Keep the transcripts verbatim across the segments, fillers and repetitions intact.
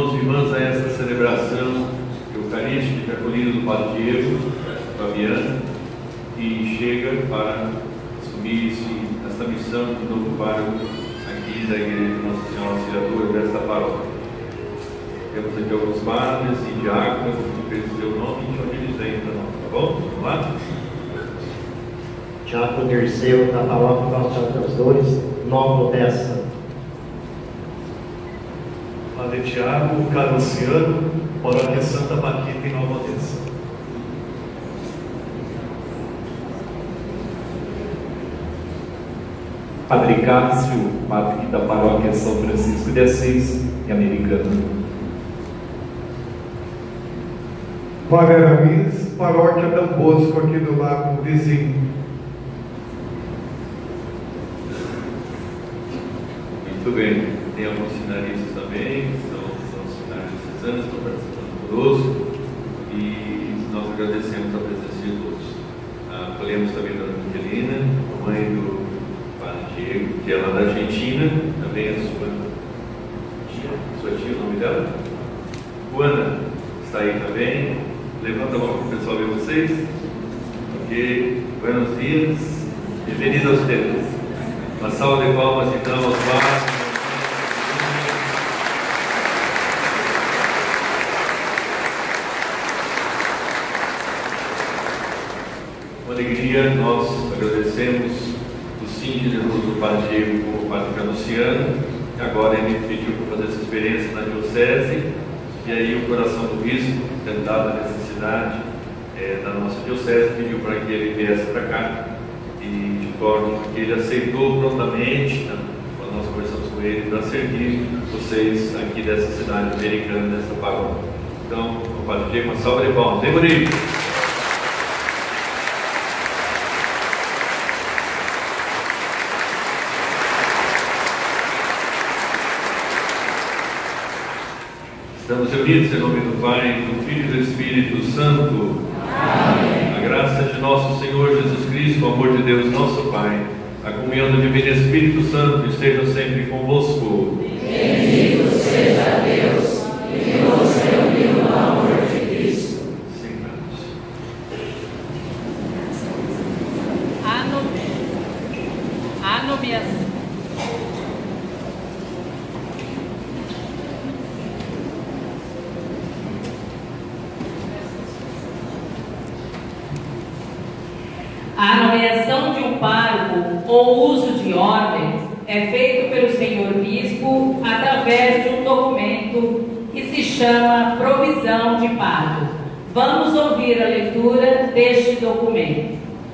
irmãos e irmãs, a esta celebração eucarística acolhida do Padre Diego Fabiano, que chega para assumir esta missão de novo pároco aqui da Igreja de Nossa Senhora Auxiliadora desta paróquia. Temos aqui alguns padres e diáconos que fez o seu nome e onde eles vêm para nós, tá bom? Vamos lá? Diácono Dirceu, da paróquia Nossa Senhora das Dores, Nova Odessa. Padre Tiago Caruciano, paróquia Santa Paquita, em Nova Odessa. Padre Cássio, padre da paróquia São Francisco de Assis, em Americana. Padre Aramis, paróquia Dom Bosco, aqui do Lago Vizinho. Muito bem, tem alguns sinaristas também, são, são sinais diocesanos, estão participando conosco e nós agradecemos a presença de todos. Ah, acolhemos também a dona Angelina, mãe do Padre Diego, que é lá da Argentina, também a sua tia, sua tia, o nome dela? Juana, está aí também. Levanta a mão para o pessoal ver vocês. Ok, buenos dias, bem-vindos a ustedes. Uma salva de palmas então aos padres. Com alegria nós agradecemos o sim de Jesus do Padre Diego com o Padre Canuciano, que agora ele pediu para fazer essa experiência na diocese, e aí o coração do bispo, dada a necessidade é, da nossa diocese, pediu para que ele viesse para cá, e de forma que ele aceitou prontamente, né, quando nós conversamos com ele, para servir vocês aqui dessa cidade americana, dessa paróquia. Então, o Padre Diego, uma salva de palmas. Vem, bonito! Estamos reunidos em nome do Pai, do Filho e do Espírito Santo. Amém. A graça de nosso Senhor Jesus Cristo, o amor de Deus, nosso Pai, a comunhão do Divino Espírito Santo esteja sempre convosco. Bendito seja Deus, que nos reuniu no amor de Cristo. Sentamos. Anubias. A nomeação de um pároco ou uso de ordens é feito pelo senhor bispo através de um documento que se chama provisão de pároco. Vamos ouvir a leitura deste documento.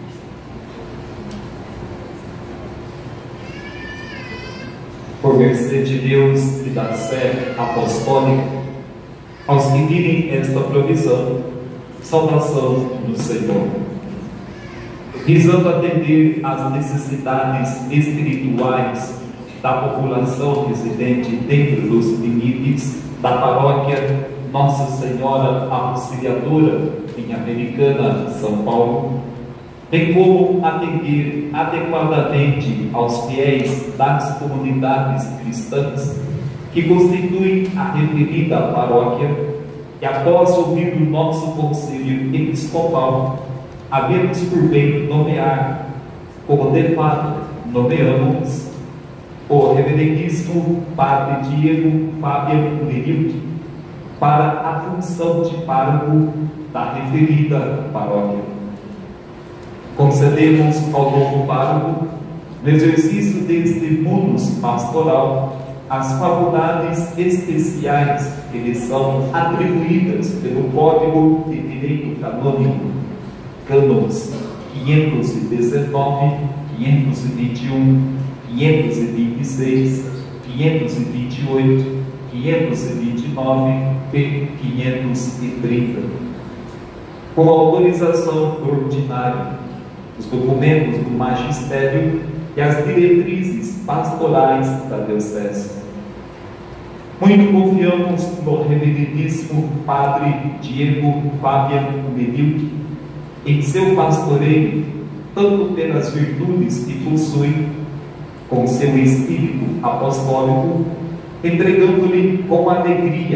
Por mercê de Deus e da Sé Apostólica, aos que virem esta provisão, saudação do Senhor. Visando atender às necessidades espirituais da população residente dentro dos limites da paróquia Nossa Senhora Auxiliadora, em Americana, São Paulo, bem como atender adequadamente aos fiéis das comunidades cristãs que constituem a referida paróquia, e após ouvir o nosso Conselho Episcopal, havemos por bem nomear, como de fato nomeamos, o reverendíssimo Padre Diego Fabiano Lerilde para a função de pároco da referida paróquia. Concedemos ao novo pároco, no exercício deste munus pastoral, as faculdades especiais que lhe são atribuídas pelo Código de Direito Canônico, Cânones quinhentos e dezenove, quinhentos e vinte e um, quinhentos e vinte e seis, quinhentos e vinte e oito, quinhentos e vinte e nove e quinhentos e trinta. Com autorização ordinária, os documentos do magistério e as diretrizes pastorais da diocese. Muito confiamos no reverendíssimo Padre Diego Fabiano Lerilde, em seu pastoreio, tanto pelas virtudes que possui, com seu espírito apostólico, entregando-lhe com alegria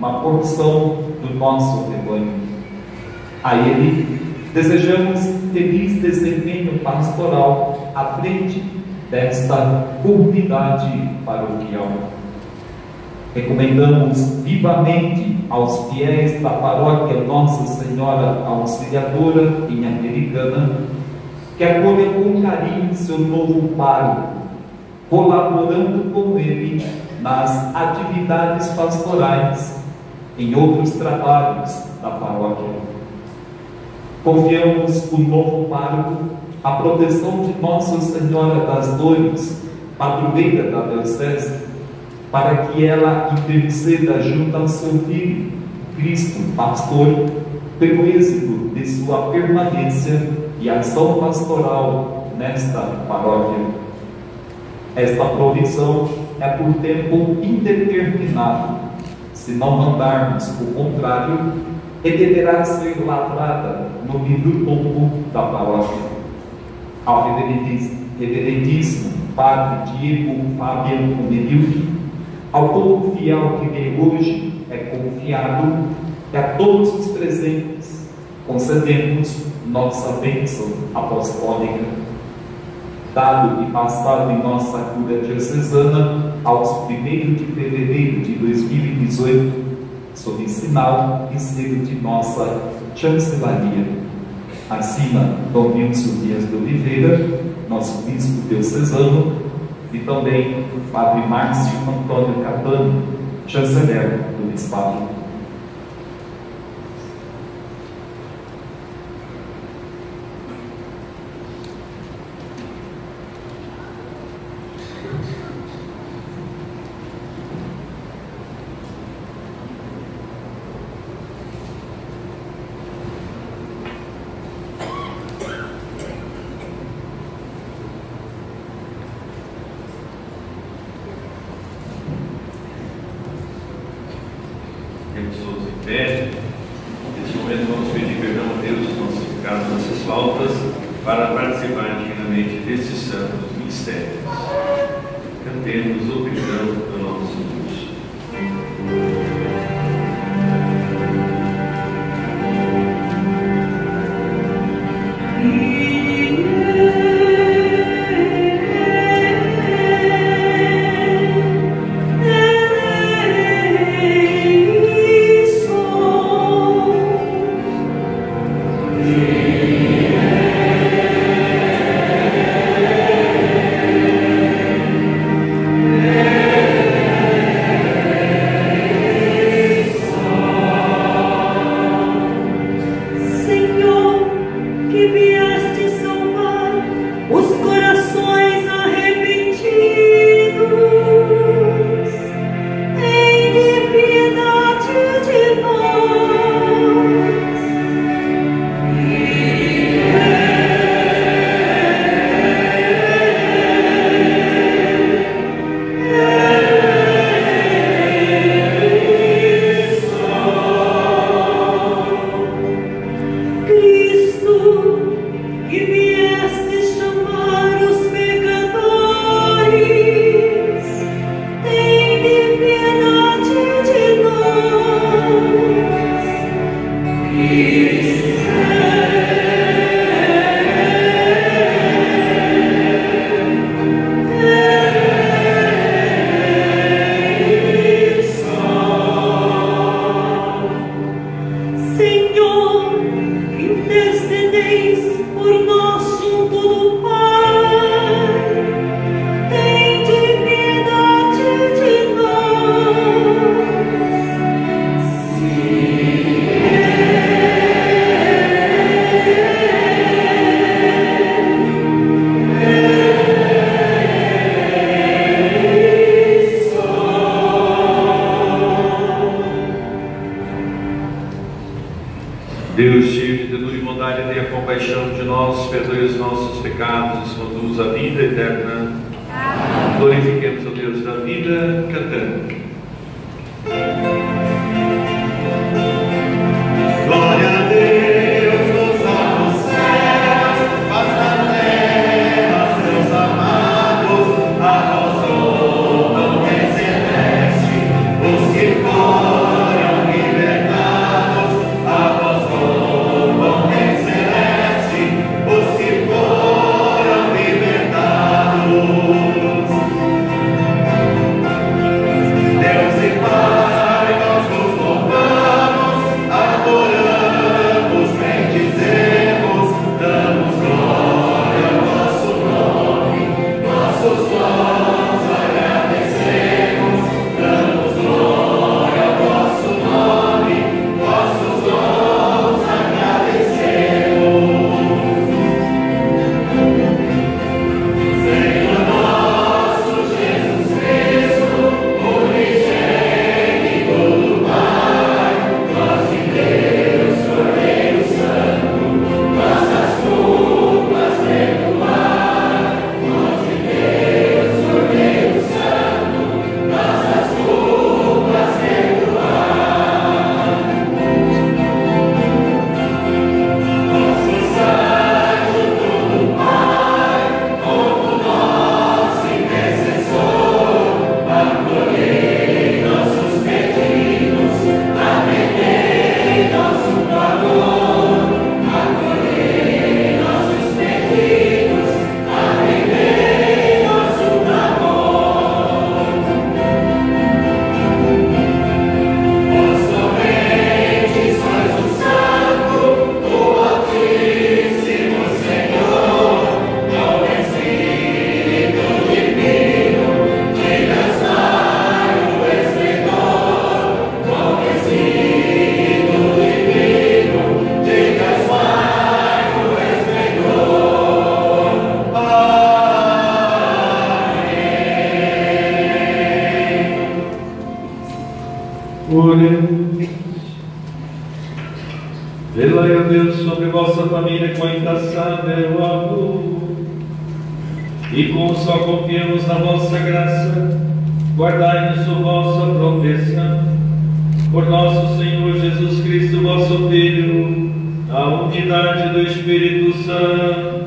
uma porção do nosso rebanho. A ele desejamos feliz desempenho pastoral à frente desta comunidade paroquial. Recomendamos vivamente aos fiéis da paróquia Nossa Senhora Auxiliadora em Americana que acolham com carinho seu novo pároco, colaborando com ele nas atividades pastorais, em outros trabalhos da paróquia. Confiamos o novo pároco à proteção de Nossa Senhora das Dores, padroeira da diocese, para que ela interceda junto ao seu Filho, Cristo, pastor, pelo êxito de sua permanência e ação pastoral nesta paróquia. Esta provisão é por tempo indeterminado. Se não mandarmos o contrário, e deverá ser lavrada no livro tombo da paróquia. Ao reverendíssimo Padre Diego Fabiano Menilde, ao povo fiel que lhe hoje é confiado, e a todos os presentes, concedemos nossa bênção apostólica. Dado e passado em nossa cura diocesana, aos primeiros de fevereiro de dois mil e dezoito, sob sinal e selo de nossa chancelaria. Acima, Dom Nilson Dias de Oliveira, nosso bispo diocesano, e também Padre Márcio Antônio Catano, chanceler do bispado. Todos em pé. Neste momento vamos pedir perdão a Deus dos nossos pecados, nossas faltas, para participar dignamente destes santos mistérios. Cantemos o perdão do nosso Deus. Deus, cheio de ternura e bondade, tenha compaixão de nós, perdoe os nossos pecados, nos conduz à vida eterna. Amém. Glorifiquemos a Deus da vida, cantando. Glória a Deus nos altos céus, paz na terra, seus amados, a vós louvam em celeste, os que foram Velai, ó Deus, sobre vossa família com incansável amor, e com só confiamos na vossa graça, guardai-nos sob vossa proteção. Por nosso Senhor Jesus Cristo, vosso Filho, a unidade do Espírito Santo.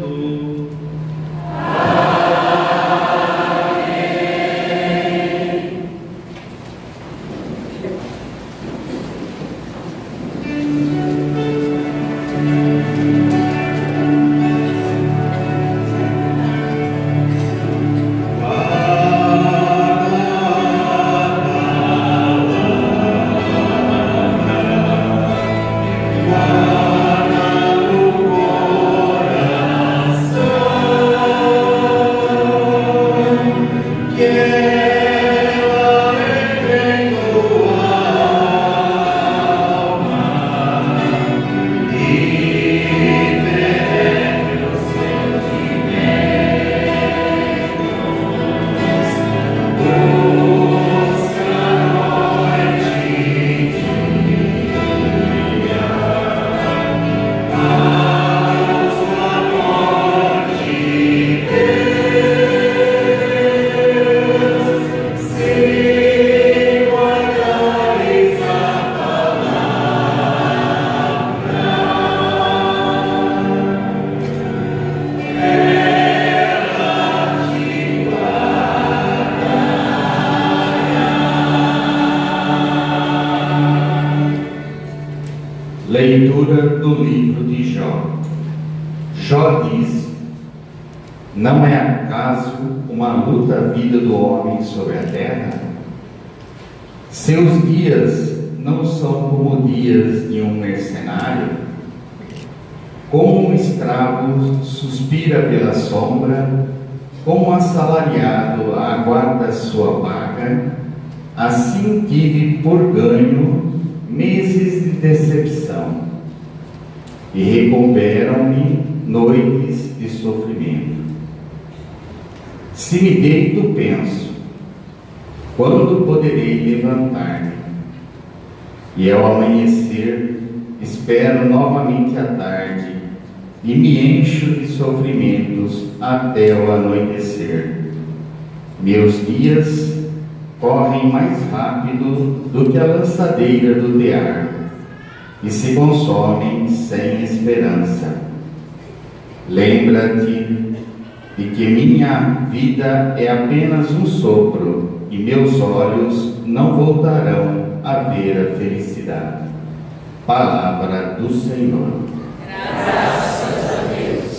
Leitura do livro de Jó. Jó diz: não é acaso uma luta a vida do homem sobre a terra? Seus dias não são como dias de um mercenário? Como um escravo suspira pela sombra, como um assalariado aguarda sua paga, assim tive por ganho meses de decepção, e recuperam-me noites de sofrimento. Se me deito, penso, quando poderei levantar-me? E ao amanhecer, espero novamente a tarde, e me encho de sofrimentos até o anoitecer. Meus dias correm mais rápido do que a lançadeira do tear, e se consomem sem esperança. Lembra-te de que minha vida é apenas um sopro, e meus olhos não voltarão a ver a felicidade. Palavra do Senhor. Graças a Deus.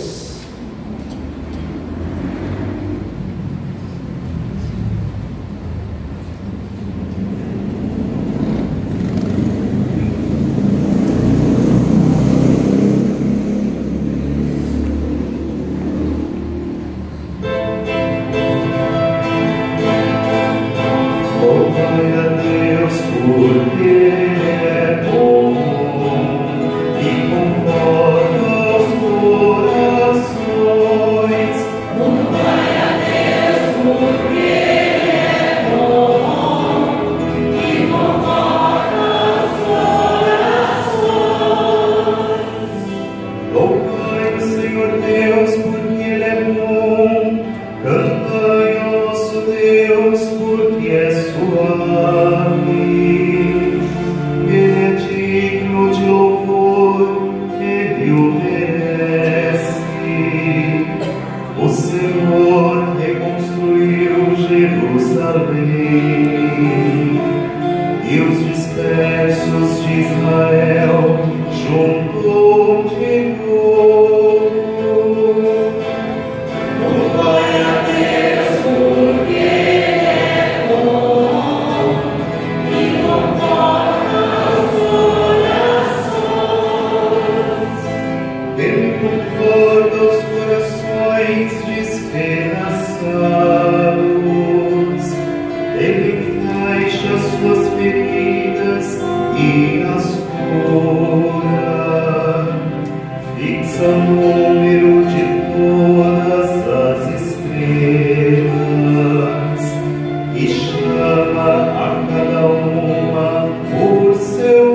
E chama a cada uma por seu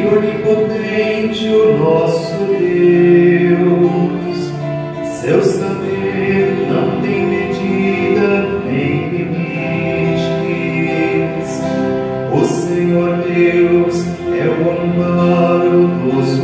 e onipotente o nosso Deus. Seu saber não tem medida nem limites. O Senhor Deus é o amparo dos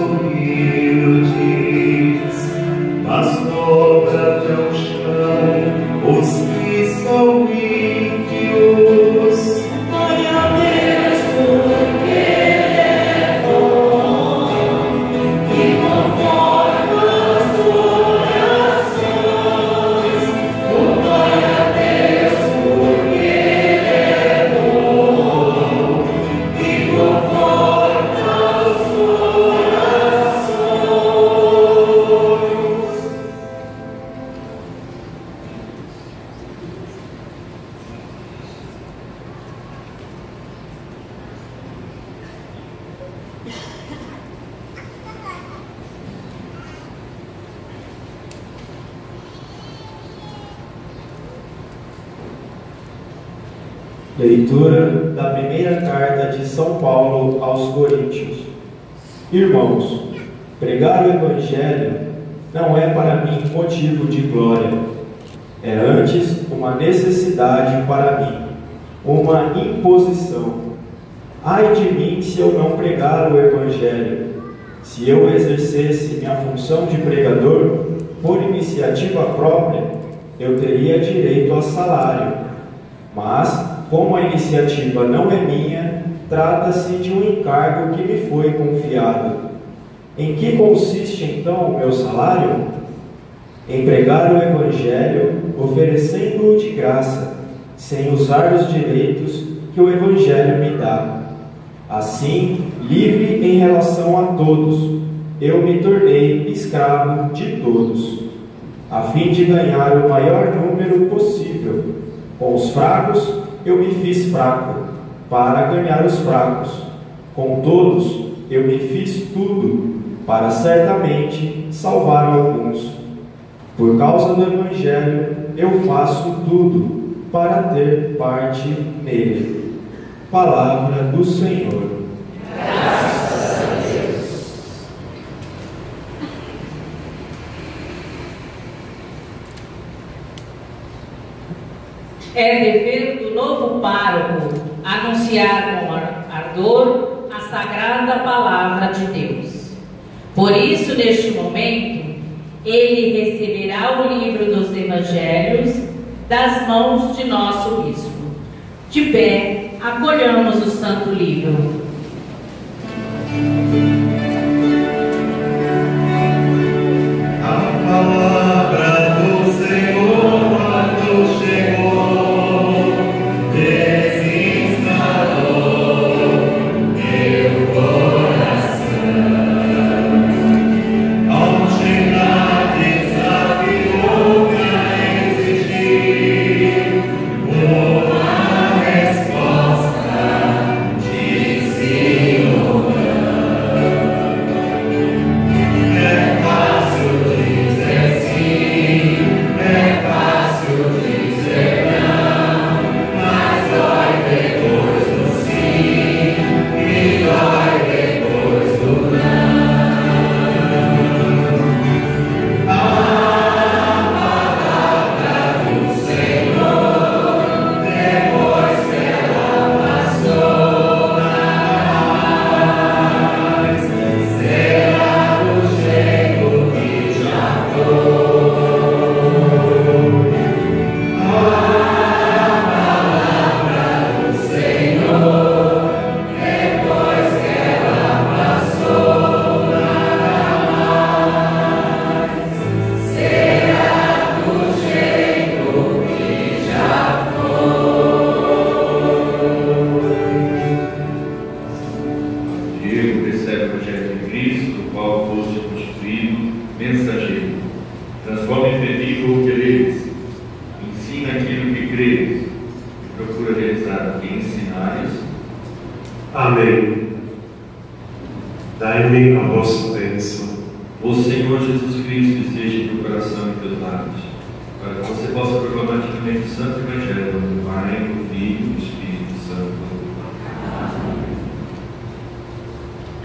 humildes, mas dobra ao chão os que são ímpios. Glória a Deus, porque Ele é bom e conforta os corações. Glória a Deus, porque Ele é bom e conforta os corações. Leitura da primeira carta de São Paulo aos Coríntios. Irmãos, pregar o Evangelho não é para mim motivo de glória, é antes uma necessidade para mim, uma imposição. Ai de mim se eu não pregar o Evangelho! Se eu exercesse minha função de pregador por iniciativa própria, eu teria direito a salário. Mas, como a iniciativa não é minha, trata-se de um encargo que me foi confiado. Em que consiste então o meu salário? Em pregar o Evangelho, oferecendo-o de graça, sem usar os direitos que o Evangelho me dá. Assim, livre em relação a todos, eu me tornei escravo de todos, a fim de ganhar o maior número possível. Com os fracos, eu me fiz fraco, para ganhar os fracos. Com todos, eu me fiz tudo, para certamente salvar alguns. Por causa do Evangelho, eu faço tudo, para ter parte nele. Palavra do Senhor. Graças a Deus. É dever do novo pároco anunciar com ardor a sagrada palavra de Deus. Por isso, neste momento, ele receberá o livro dos Evangelhos das mãos de nosso bispo. De pé, acolhamos o Santo Livro. A palavra do Senhor quando chegou, desinstalou meu coração. Ao chegar, desafiou-me a exigir uma resposta de sim ou não. É fácil dizer sim, é fácil dizer não, mas dói depois do sim e dói depois do não. A palavra do Senhor, depois que ela passou, mais será do jeito que já foi. A palavra do Senhor, depois que ela passou, mais será do jeito que já foi. Diego recebe o projeto de Cristo, do qual foste constituído mensageiro. Transforma em verídico o que lês, ensina aquilo que crês, e procura realizar o que ensinares. Amém. Dai-me a vossa bênção. O Senhor Jesus Cristo esteja em teu coração e em teus lábios, para que você possa proclamar dignamente o Santo Evangelho do Pai, do Filho e do Espírito Santo.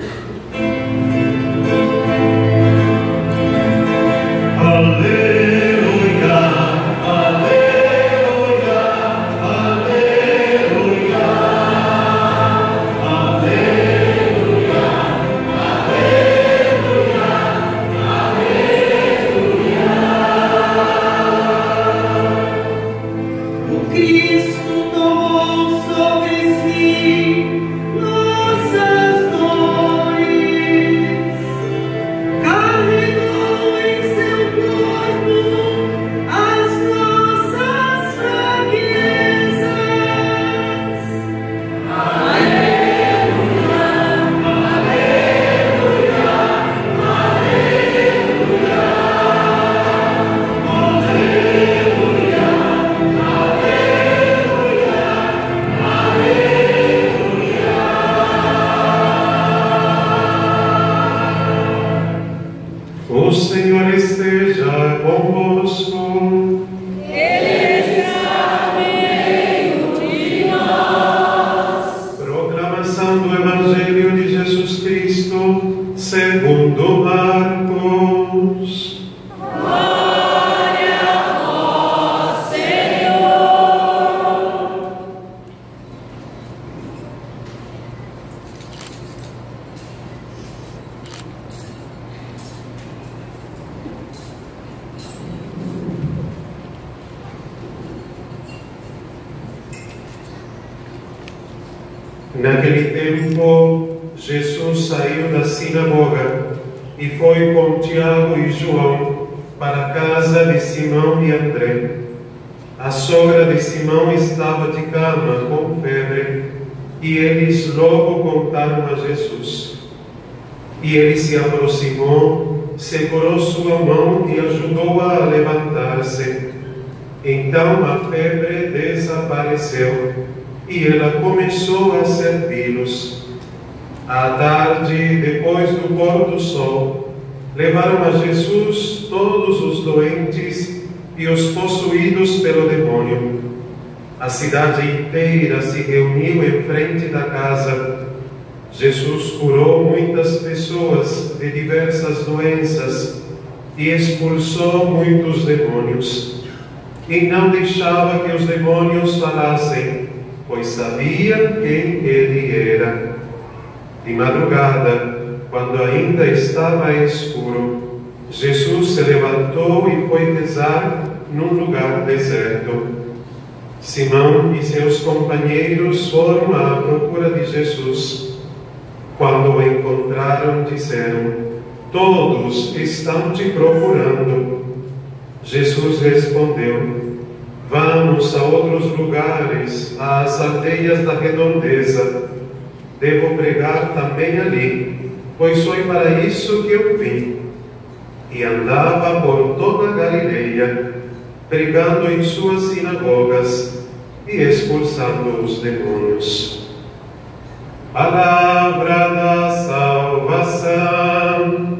Naquele tempo, Jesus saiu da sinagoga e foi com Tiago e João para a casa de Simão e André. A sogra de Simão estava de cama com febre e eles logo contaram a Jesus. E ele se aproximou, segurou sua mão e ajudou-a a levantar-se. Então a febre desapareceu e ela começou a servi-los. À tarde, depois do pôr do sol, levaram a Jesus todos os doentes e os possuídos pelo demônio. A cidade inteira se reuniu em frente da casa. Jesus curou muitas pessoas de diversas doenças e expulsou muitos demônios. E não deixava que os demônios falassem, pois sabia quem ele era. De madrugada, quando ainda estava escuro, Jesus se levantou e foi rezar num lugar deserto. Simão e seus companheiros foram à procura de Jesus. Quando o encontraram, disseram: todos estão te procurando. Jesus respondeu: vamos a outros lugares, às aldeias da redondeza. Devo pregar também ali, pois foi para isso que eu vim. E andava por toda a Galileia, pregando em suas sinagogas e expulsando os demônios. Palavra da salvação.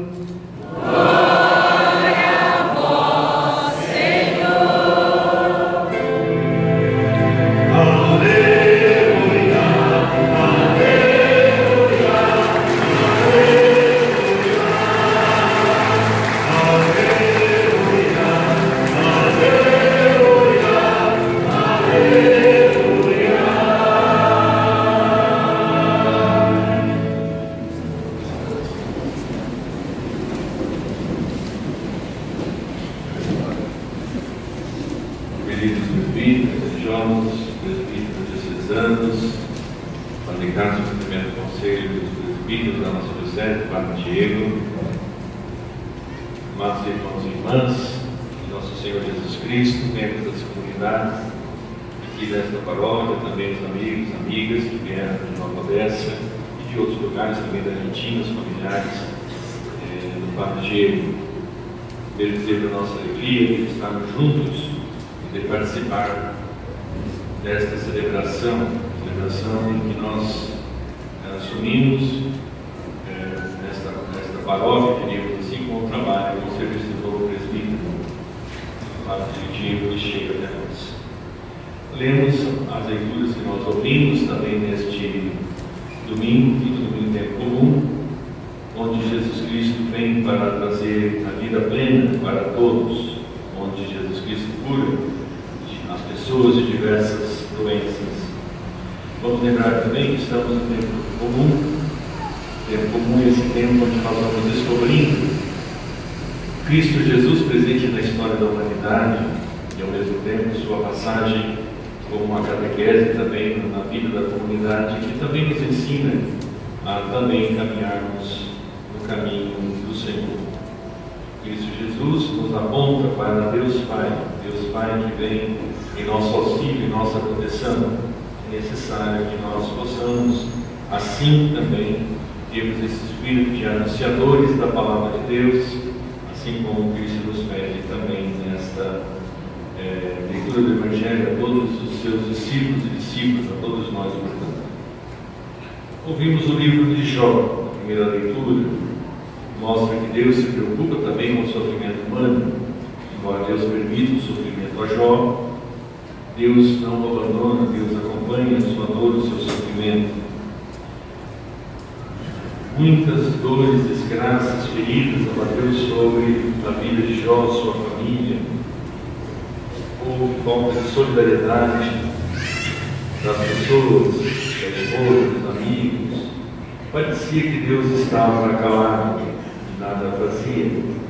Desta celebração, celebração em que nós é, assumimos é, nesta, nesta paróquia, diríamos assim, com o trabalho, com o serviço do povo presbítero, um fato diretivo que chega até nós. Lemos as leituras que nós ouvimos também neste domingo, que domingo é comum, para trazer a vida plena para todos, onde Jesus Cristo cura as pessoas de diversas doenças. Vamos lembrar também que estamos no tempo comum, tempo comum é esse tempo onde nós vamos descobrindo Cristo Jesus presente na história da humanidade e ao mesmo tempo sua passagem como uma catequese também na vida da comunidade, que também nos ensina a também caminharmos no caminho do Senhor. Cristo Jesus nos aponta para Deus Pai, Deus Pai que vem em nosso auxílio, em nossa proteção. É necessário que nós possamos, assim também, termos esse espírito de anunciadores da palavra de Deus, assim como Cristo nos pede também nesta é, leitura do Evangelho a todos os seus discípulos e discípulas, a todos nós, portanto. Ouvimos o livro de Jó, na primeira leitura, mostra que Deus se preocupa também com o sofrimento humano, embora Deus permita o sofrimento a Jó, Deus não o abandona, Deus acompanha a sua dor, o seu sofrimento. Muitas dores, desgraças, feridas abateu sobre a vida de Jó, sua família. Houve falta de solidariedade das pessoas, da esposa, dos amigos. Parecia que Deus estava calado e nada fazia.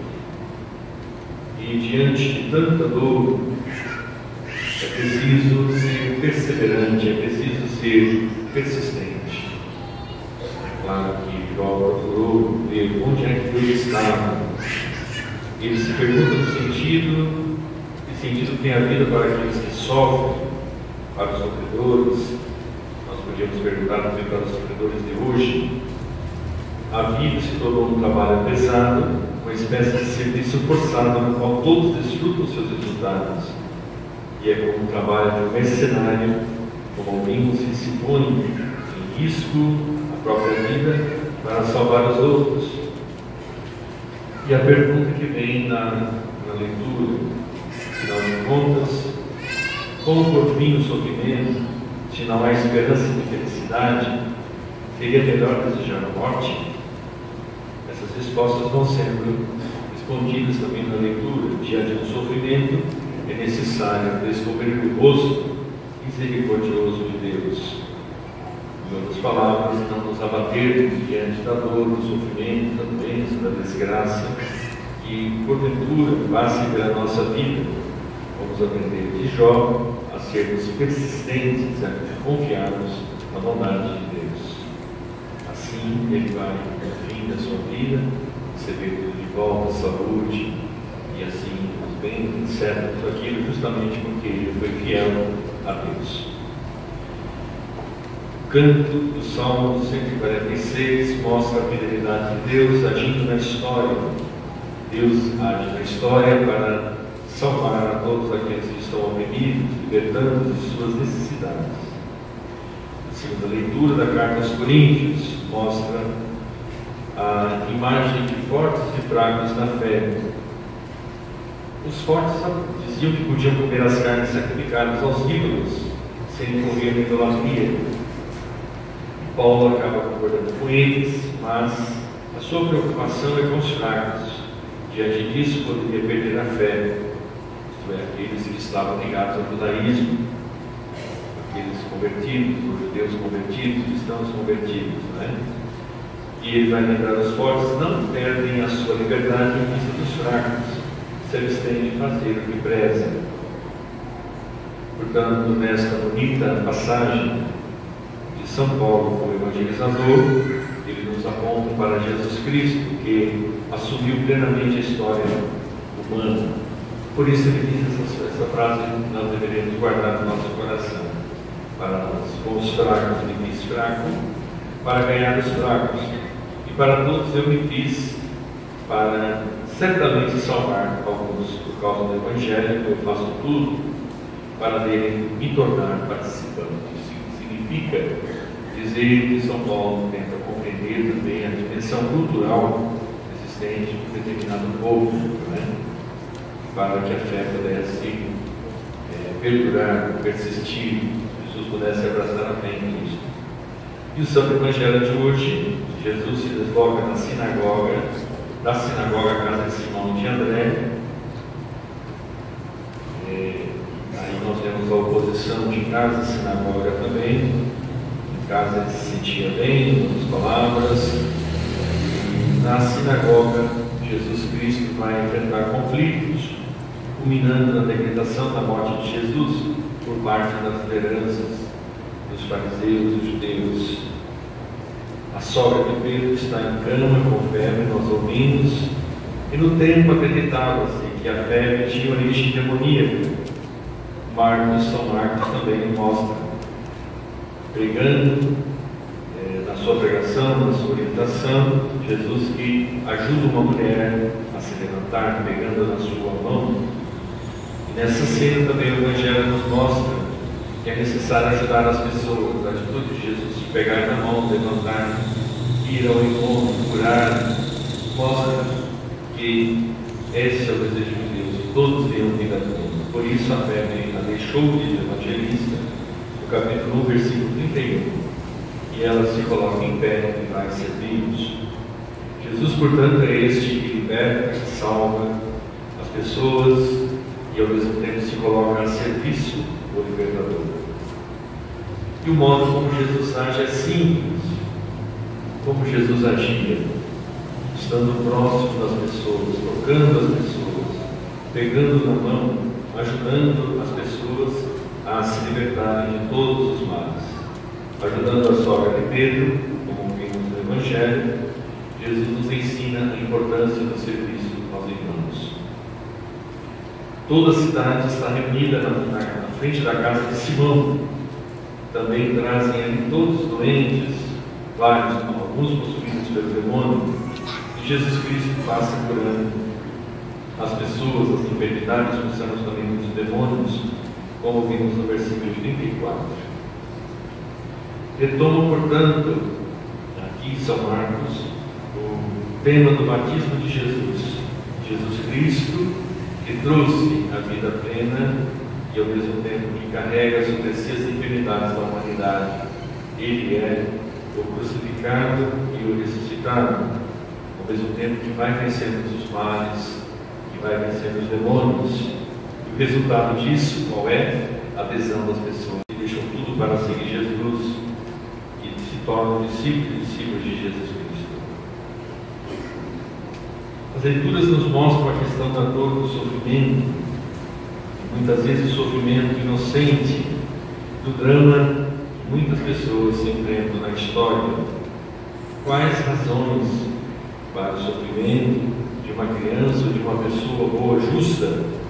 E diante de tanta dor, é preciso ser perseverante, é preciso ser persistente. É claro que Jó procurou ver onde é que Deus estava. Ele se pergunta no sentido, que sentido tem a vida para aqueles que sofrem, para os sofredores. Nós podíamos perguntar também para os sofredores de hoje. A vida se tornou um trabalho pesado, uma espécie de serviço forçado, no qual todos desfrutam seus resultados. E é como um trabalho de um mercenário, como alguém que se põe em risco a própria vida para salvar os outros. E a pergunta que vem na, na leitura, afinal de contas, como por fim o sofrimento, se não há esperança de felicidade, seria melhor desejar a morte? Essas respostas vão sendo respondidas também na leitura. Diante do sofrimento, é necessário descobrir o rosto misericordioso de Deus. Em outras palavras, não nos abater diante da dor, do sofrimento, da doença, da desgraça, que porventura passe pela nossa vida. Vamos aprender de Jó a sermos persistentes, a confiarmos na bondade de Deus. Assim, ele vai, no fim da sua vida, receber tudo de volta, saúde, e assim os bens, etcétera, tudo aquilo justamente porque ele foi fiel a Deus. O canto do Salmo cento e quarenta e seis mostra a fidelidade de Deus agindo na história. Deus age na história para salvar a todos aqueles que estão oprimidos, libertando de suas necessidades. A segunda leitura da carta aos Coríntios mostra a imagem de fortes e fracos na fé. Os fortes diziam que podiam comer as carnes sacrificadas aos ídolos, sem correr na idolatria. Paulo acaba concordando com eles, mas a sua preocupação é com os fracos. Diante disso, poderia perder a fé, isto é, aqueles que estavam ligados ao judaísmo, aqueles convertidos, os judeus convertidos, cristãos convertidos, não é? E ele vai lembrar os fortes, não perdem a sua liberdade em vista dos fracos, se eles têm de fazer o que prezam. Portanto, nesta bonita passagem de São Paulo como evangelizador, ele nos aponta para Jesus Cristo, que assumiu plenamente a história humana. Por isso ele diz essa, essa frase que nós deveríamos guardar no nosso coração, para nós, com os fracos me fiz fraco, para ganhar os fracos, e para todos eu me fiz, para certamente salvar alguns. Por causa do Evangelho, eu faço tudo para dele me tornar participante. Isso significa dizer que São Paulo tenta compreender também a dimensão cultural existente de um determinado povo, né? Para que a fé pudesse é, perdurar, persistir, Jesus pudesse abraçar a fé em Cristo. E o Santo Evangelho de hoje, Jesus se desloca na sinagoga da sinagoga Casa de Simão de André. É, aí nós vemos a oposição de casa e sinagoga também. Em casa ele se sentia bem, em outras palavras. E na sinagoga, Jesus Cristo vai enfrentar conflitos, culminando na decretação da morte de Jesus por parte das lideranças dos fariseus e judeus. A sogra de Pedro está em cama com febre, nós ouvimos, e no tempo acreditava-se que a febre tinha origem demoníaca. Marcos, São Marcos também mostra, pregando eh, na sua pregação, na sua orientação, Jesus que ajuda uma mulher a se levantar, pegando na sua mão. E nessa cena também o Evangelho nos mostra que é necessário ajudar as pessoas. A atitude de Jesus de pegar na mão, levantar, ir ao encontro, curar, mostra que esse é o desejo de Deus, que todos tenham vida plena. Por isso a febre a deixou de evangelista, no capítulo um, versículo trinta e um, e ela se coloca em pé e vai servir-nos. Jesus, portanto, é este que liberta, que salva as pessoas e ao mesmo tempo se coloca a serviço do libertador. E o modo como Jesus age é simples, como Jesus agia, estando próximo das pessoas, tocando as pessoas, pegando na mão, ajudando as pessoas a se libertarem de todos os males. Ajudando a sogra de Pedro, como vimos no Evangelho, Jesus nos ensina a importância do serviço aos irmãos. Toda a cidade está reunida na, na, na frente da casa de Simão. Também trazem ali todos os doentes, vários, alguns possuídos pelo demônio, e Jesus Cristo passa curando as pessoas, as enfermidades, pensamos também nos demônios, como vimos no versículo trinta e quatro. Retoma, portanto, aqui São Marcos, o tema do batismo de Jesus. Jesus Cristo, que trouxe a vida plena e ao mesmo tempo que carrega sobre si as enfermidades da humanidade. Ele é o crucificado e o ressuscitado, ao mesmo tempo que vai vencendo os males, que vai vencendo os demônios. E o resultado disso, qual é? A adesão das pessoas que deixam tudo para seguir Jesus e se tornam discípulos, discípulos de Jesus Cristo. As leituras nos mostram a questão da dor, do sofrimento, muitas vezes o sofrimento inocente, do drama que muitas pessoas se enfrentam na história. Quais razões para o sofrimento de uma criança ou de uma pessoa boa, justa?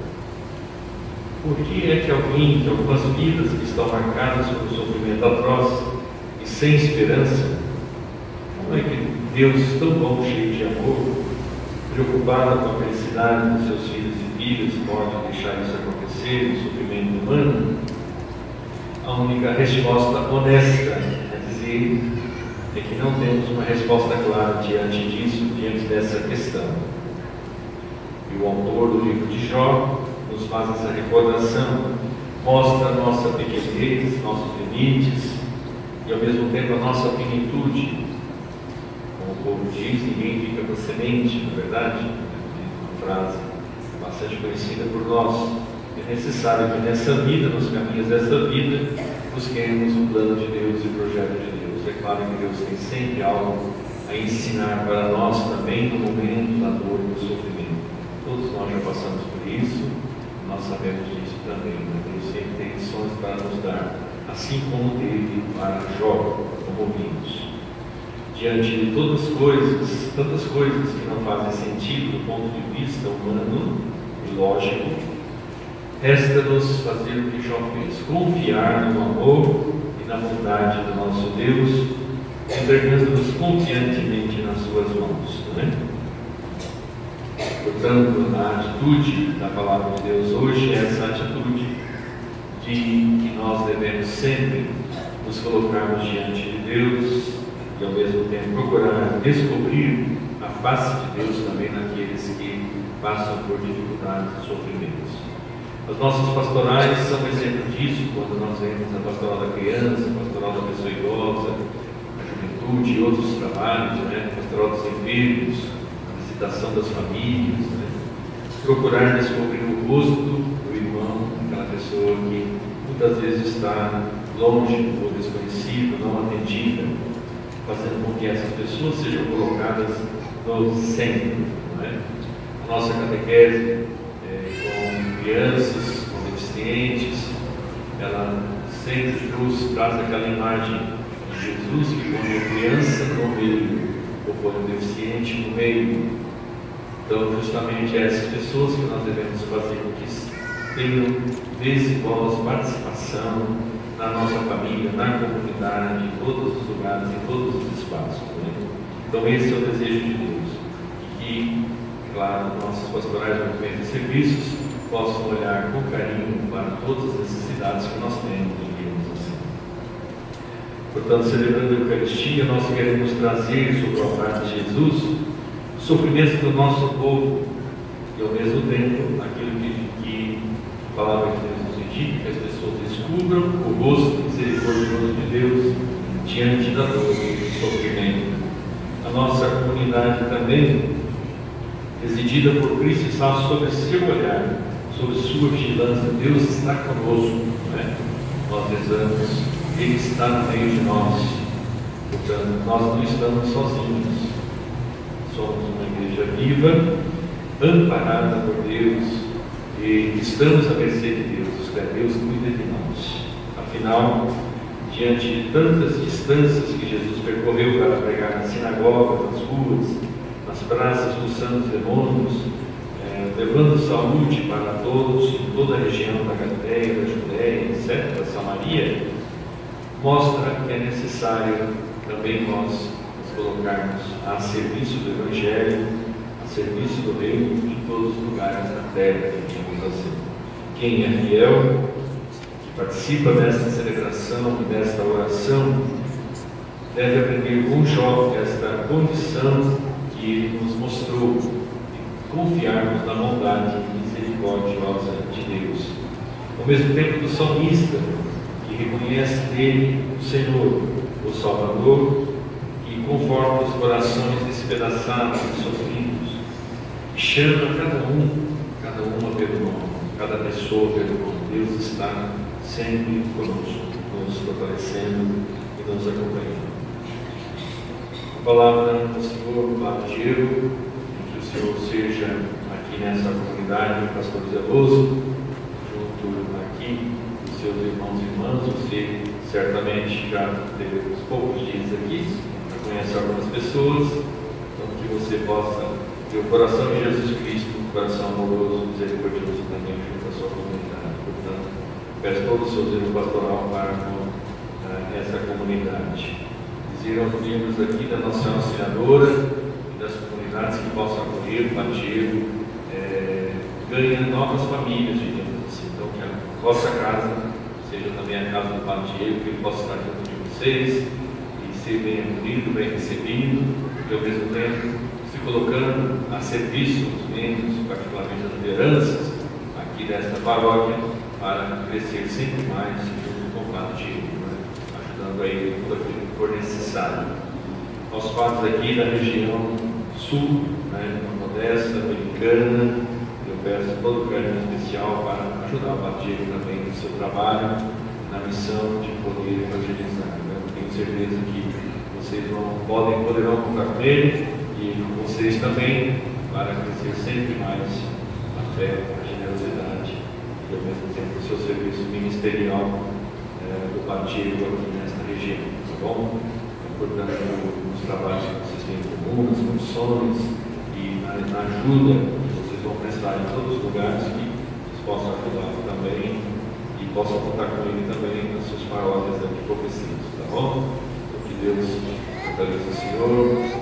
Por que é que alguém, que algumas vidas que estão marcadas por um sofrimento atroz e sem esperança, como é que Deus, tão bom, cheio de amor, preocupado com a felicidade dos seus filhos e filhas, pode deixar isso acontecer, o sofrimento humano? A única resposta honesta a dizer é que não temos uma resposta clara diante disso, diante dessa questão. E o autor do livro de Jó nos faz essa recordação, mostra a nossa pequenez, nossos limites e ao mesmo tempo a nossa finitude. Como o povo diz, ninguém fica com semente, na verdade, uma frase bastante conhecida por nós. É necessário que nessa vida, nos caminhos dessa vida, busquemos o plano de Deus e o projeto de Deus. É claro que Deus tem sempre algo a ensinar para nós também no momento da dor e do sofrimento. Todos nós já passamos por isso, nós sabemos disso também. Né? Deus sempre tem lições para nos dar, assim como teve para Jó, como vimos. Diante de todas as coisas, tantas coisas que não fazem sentido do ponto de vista humano e lógico, resta-nos fazer o que Jó fez, confiar no amor e na bondade do nosso Deus, entregando-nos confiantemente nas suas mãos. Não é? Portanto, a atitude da palavra de Deus hoje é essa atitude de que nós devemos sempre nos colocarmos diante de Deus e ao mesmo tempo procurar descobrir a face de Deus também naqueles que passam por dificuldades e sofrimentos. As nossas pastorais são um exemplo disso, quando nós vemos a pastoral da criança, a pastoral da pessoa idosa, a juventude e outros trabalhos, né? A pastoral dos enfermos, visitação das famílias, né? Procurar descobrir o rosto do irmão, aquela pessoa que muitas vezes está longe ou desconhecida, não atendida, fazendo com que essas pessoas sejam colocadas no centro. Não é? A nossa catequese é, com crianças, com deficientes, ela sempre nos traz aquela imagem de Jesus que põe a criança no meio, ou põe o deficiente no meio. Então, justamente essas pessoas que nós devemos fazer com que tenham desigual participação na nossa família, na comunidade, em todos os lugares, em todos os espaços. Né? Então, esse é o desejo de Deus. E que, claro, nossos pastorais, movimentos e serviços possam olhar com carinho para todas as necessidades que nós temos, digamos assim. Portanto, celebrando a Eucaristia, nós queremos trazer sobre o altar de Jesus o sofrimento do nosso povo e, ao mesmo tempo, aquilo que, que a palavra de Deus nos indica, que as pessoas descubram o rosto misericordioso de Deus diante da dor e do sofrimento. A nossa comunidade também, presidida por Cristo, está sob seu olhar, sob sua vigilância. Deus está conosco, não é? Nós rezamos, Ele está no meio de nós. Portanto, nós não estamos sozinhos. Somos uma igreja viva, amparada por Deus, e estamos à mercê de Deus. Isto é, Deus cuida de nós. Afinal, diante de tantas distâncias que Jesus percorreu para pregar nas sinagogas, nas ruas, nas praças dos santos demônios, eh, levando saúde para todos, em toda a região da Galileia, da Judéia, etcétera, da Samaria, mostra que é necessário também nós nos colocarmos a serviço do Evangelho, a serviço do Reino, em todos os lugares da terra, digamos assim. Quem é fiel, que participa desta celebração e desta oração, deve aprender com Jó esta condição que ele nos mostrou, de confiarmos na bondade misericordiosa de Deus. Ao mesmo tempo do salmista, que reconhece nele o Senhor, o Salvador, que conforta os corações despedaçados e sofridos, e chama cada um, cada uma pelo nome, cada pessoa pelo nome. Deus está sempre conosco, nos fortalecendo e nos acompanhando. A palavra do Senhor, Padre Diego, que o Senhor seja aqui nessa comunidade, pastor zeloso, junto aqui dos seus irmãos e irmãs. Você certamente já teve uns poucos dias aqui, já conhece algumas pessoas, então que você possa ter o coração de Jesus Cristo, um coração amoroso, misericordioso também junto à sua comunidade. Portanto, peço todo o seu zelo pastoral para com uh, essa comunidade. Dizer aos membros aqui da Nossa Senhora Auxiliadora e das comunidades que possam acolher o Diego, é, ganha novas famílias, digamos assim. Então, que a vossa casa seja também a casa do Padre Diego, que ele possa estar junto de vocês e ser bem acolhido, bem recebido, e ao mesmo tempo se colocando a serviço dos membros, particularmente das lideranças aqui desta paróquia, para crescer sempre mais junto com o Padre Diego, né? Ajudando a ele tudo aquilo que for necessário. Nós padres aqui da região sul, né, Modesta, Americana, eu peço todo o carinho especial para ajudar o Padre Diego também no seu trabalho, na missão de poder evangelizar. Né? Tenho certeza que vocês vão, podem, poderão contar com ele e com vocês também, para crescer sempre mais a fé, a generosidade e ao mesmo tempo o seu serviço ministerial é, do Padre Diego aqui nesta região, tá bom? Portanto, nos trabalhos que vocês têm em comum, nas funções e na, na ajuda que vocês vão prestar em todos os lugares, que vocês possam ajudar também e possam contar com ele também nas suas paróquias aqui for preciso, tá bom? Então, que Deus fortaleça o Senhor,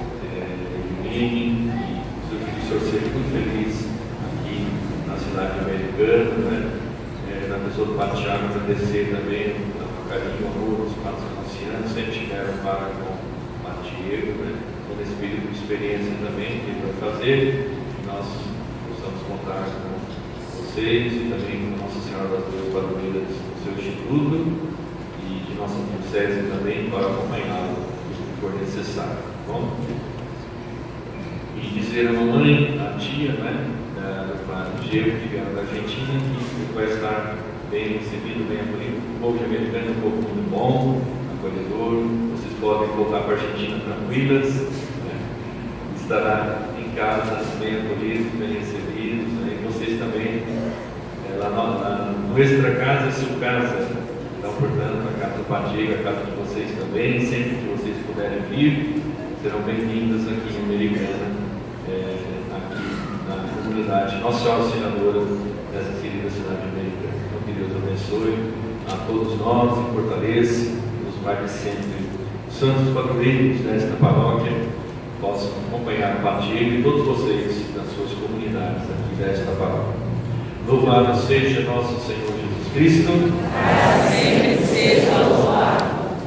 ilumine é, e que o Senhor seja muito feliz aqui na cidade americana, né? É, na pessoa do Padre Tiago, agradecer também o carinho, o amor dos padres anunciantes, sempre tiveram para com o Padre Diego, né? Todo esse período de experiência também que ele vai fazer, que nós possamos contar com vocês e também com Nossa Senhora das Duas Padroeiras do seu instituto e de nossa diocese também para acompanhá-lo no que for necessário, tá bom? E dizer dizer a mamãe, a tia, né, da, do padre Diego, que vieram da Argentina, que vai estar bem recebido, bem acolhido. O povo de americano é um povo muito bom, acolhedor. Vocês podem voltar para a Argentina tranquilas, né? Estará em casa bem acolhidos, bem recebidos, né? E vocês também, é, lá na, na nossa casa é sua casa. Então, portanto, a casa do Padre Diego, a casa de vocês também, sempre que vocês puderem vir, serão bem-vindas aqui em Americana, é, aqui na comunidade Nossa Senhora Auxiliadora dessa querida cidade de Americana. Então, que Deus abençoe a todos nós e fortaleça, nos guarde sempre. Os santos padroeiros desta paróquia possam acompanhar o Padre Diego e todos vocês nas suas comunidades aqui desta paróquia. Louvado seja nosso Senhor Jesus Cristo. Para sempre seja louvado.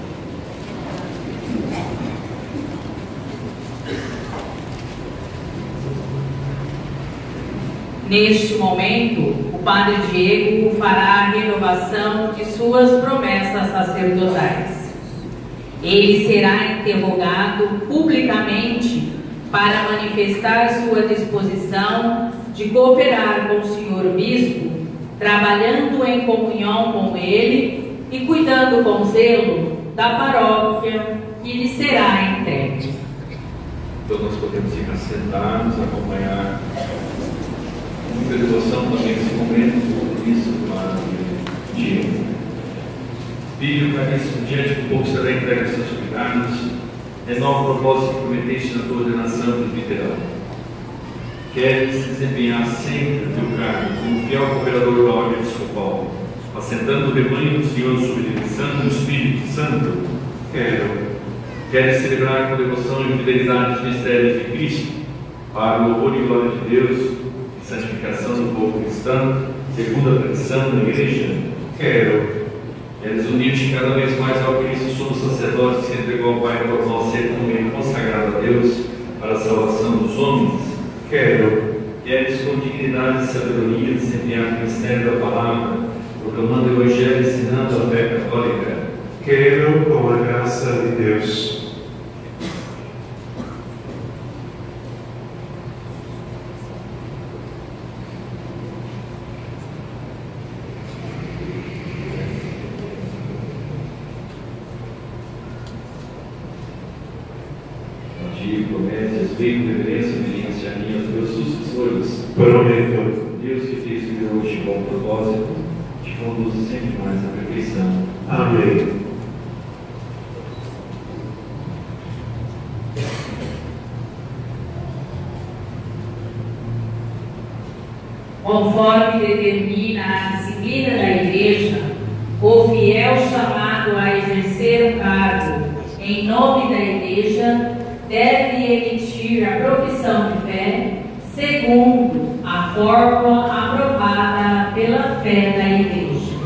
Neste momento, o Padre Diego fará a renovação de suas promessas sacerdotais. Ele será interrogado publicamente para manifestar sua disposição de cooperar com o senhor bispo, trabalhando em comunhão com ele e cuidando com zelo da paróquia que lhe será entregue. Então nós podemos ficar sentados, acompanhar muita devoção também nesse momento, por isso, Padre Diego. Filho, caríssimo, diante do povo será entregue aos seus cuidados, renova o propósito que prometeste na tua ordenação presbiteral. Queres desempenhar sempre o teu cargo como fiel cooperador da ordem episcopal, assentando o rebanho do Senhor sob a direção do Espírito Santo. Quero. Queres celebrar com devoção e fidelidade os mistérios de Cristo, para o louvor e glória de Deus e santificação do povo cristão, segundo a tradição da Igreja. Quero. Queres unir-te cada vez mais ao Cristo, somos sacerdote que se entregou ao Pai por nós, ser como meio consagrado a Deus para a salvação dos homens. Quero. Queres com dignidade e sabedoria desempenhar o mistério da palavra, proclamando o Evangelho e ensinando a fé católica. Quero com a graça de Deus. Promete respeito, reverência e obediência a mim e aos meus sucessores. Prometo. Deus que fez viver hoje com propósito, te conduz sempre mais à perfeição. Amém. Conforme determina a disciplina da Igreja, o fiel chamado a exercer o cargo em nome da Igreja deve emitir a profissão de fé segundo a fórmula aprovada pela fé da Igreja.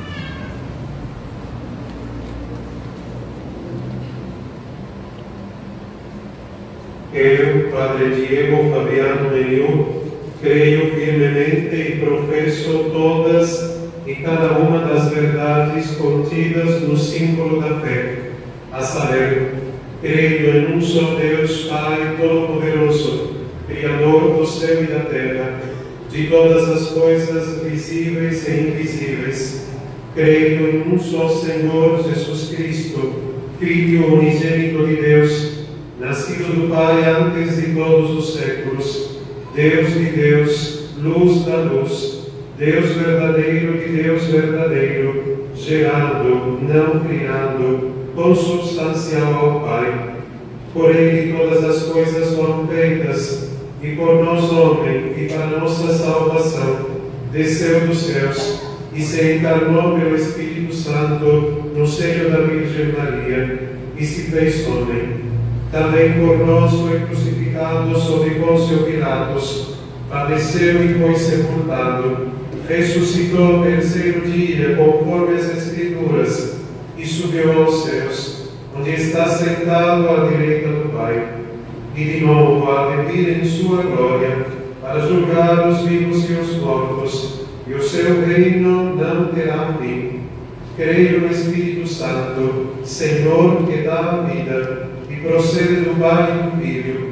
Eu, Padre Diego Fabiano Meliu, creio firmemente e professo todas e cada uma das verdades contidas no símbolo da fé, a saber, creio em um só Deus, Pai Todo-Poderoso, Criador do céu e da terra, de todas as coisas visíveis e invisíveis. Creio em um só Senhor Jesus Cristo, Filho unigênito de Deus, nascido do Pai antes de todos os séculos, Deus de Deus, luz da luz, Deus verdadeiro de Deus verdadeiro, gerado, não criado, consubstancial ao Pai. Por ele todas as coisas foram feitas, e por nós homem, e para nossa salvação, desceu dos céus, e se encarnou pelo Espírito Santo no seio da Virgem Maria, e se fez homem. Também por nós foi crucificado sob Pôncio Pilatos, padeceu e foi sepultado, ressuscitou ao terceiro dia, conforme as Escrituras, e subiu aos céus, onde está sentado à direita do Pai, e de novo há de vir em sua glória, para julgar os vivos e os mortos, e o seu reino não terá fim. Creio no Espírito Santo, Senhor que dá a vida, e procede do Pai e do Filho, e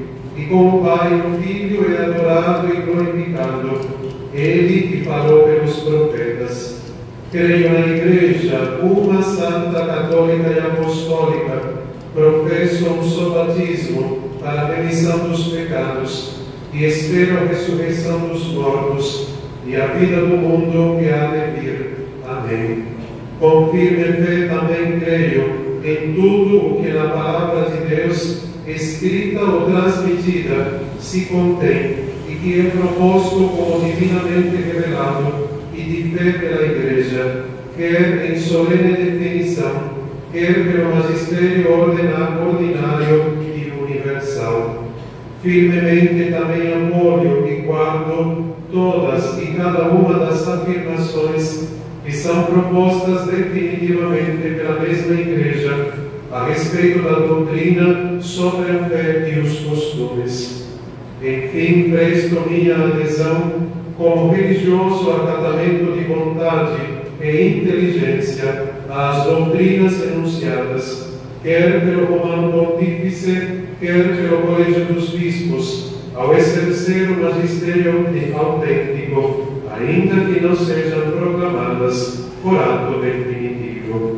e como Pai o Filho é adorado e glorificado, Ele que falou pelos profetas. Creio na Igreja, uma santa, católica e apostólica, professo um só batismo para a remissão dos pecados e espero a ressurreição dos mortos e a vida do mundo que há de vir. Amém. Com firme fé também creio em tudo o que na palavra de Deus, escrita ou transmitida, se contém e que é proposto como divinamente revelado e de fé pela Igreja, quer em solene definição, quer pelo magistério ordinário e universal. Firmemente também apoio e guardo todas e cada uma das afirmações que são propostas definitivamente pela mesma Igreja a respeito da doutrina sobre a fé e os costumes. Enfim, presto minha adesão como religioso acatamento de vontade e inteligência às doutrinas enunciadas, quer pelo Comando Pontífice, quer pelo Colégio dos Bispos, ao exercer o magistério autêntico, ainda que não sejam proclamadas por ato definitivo.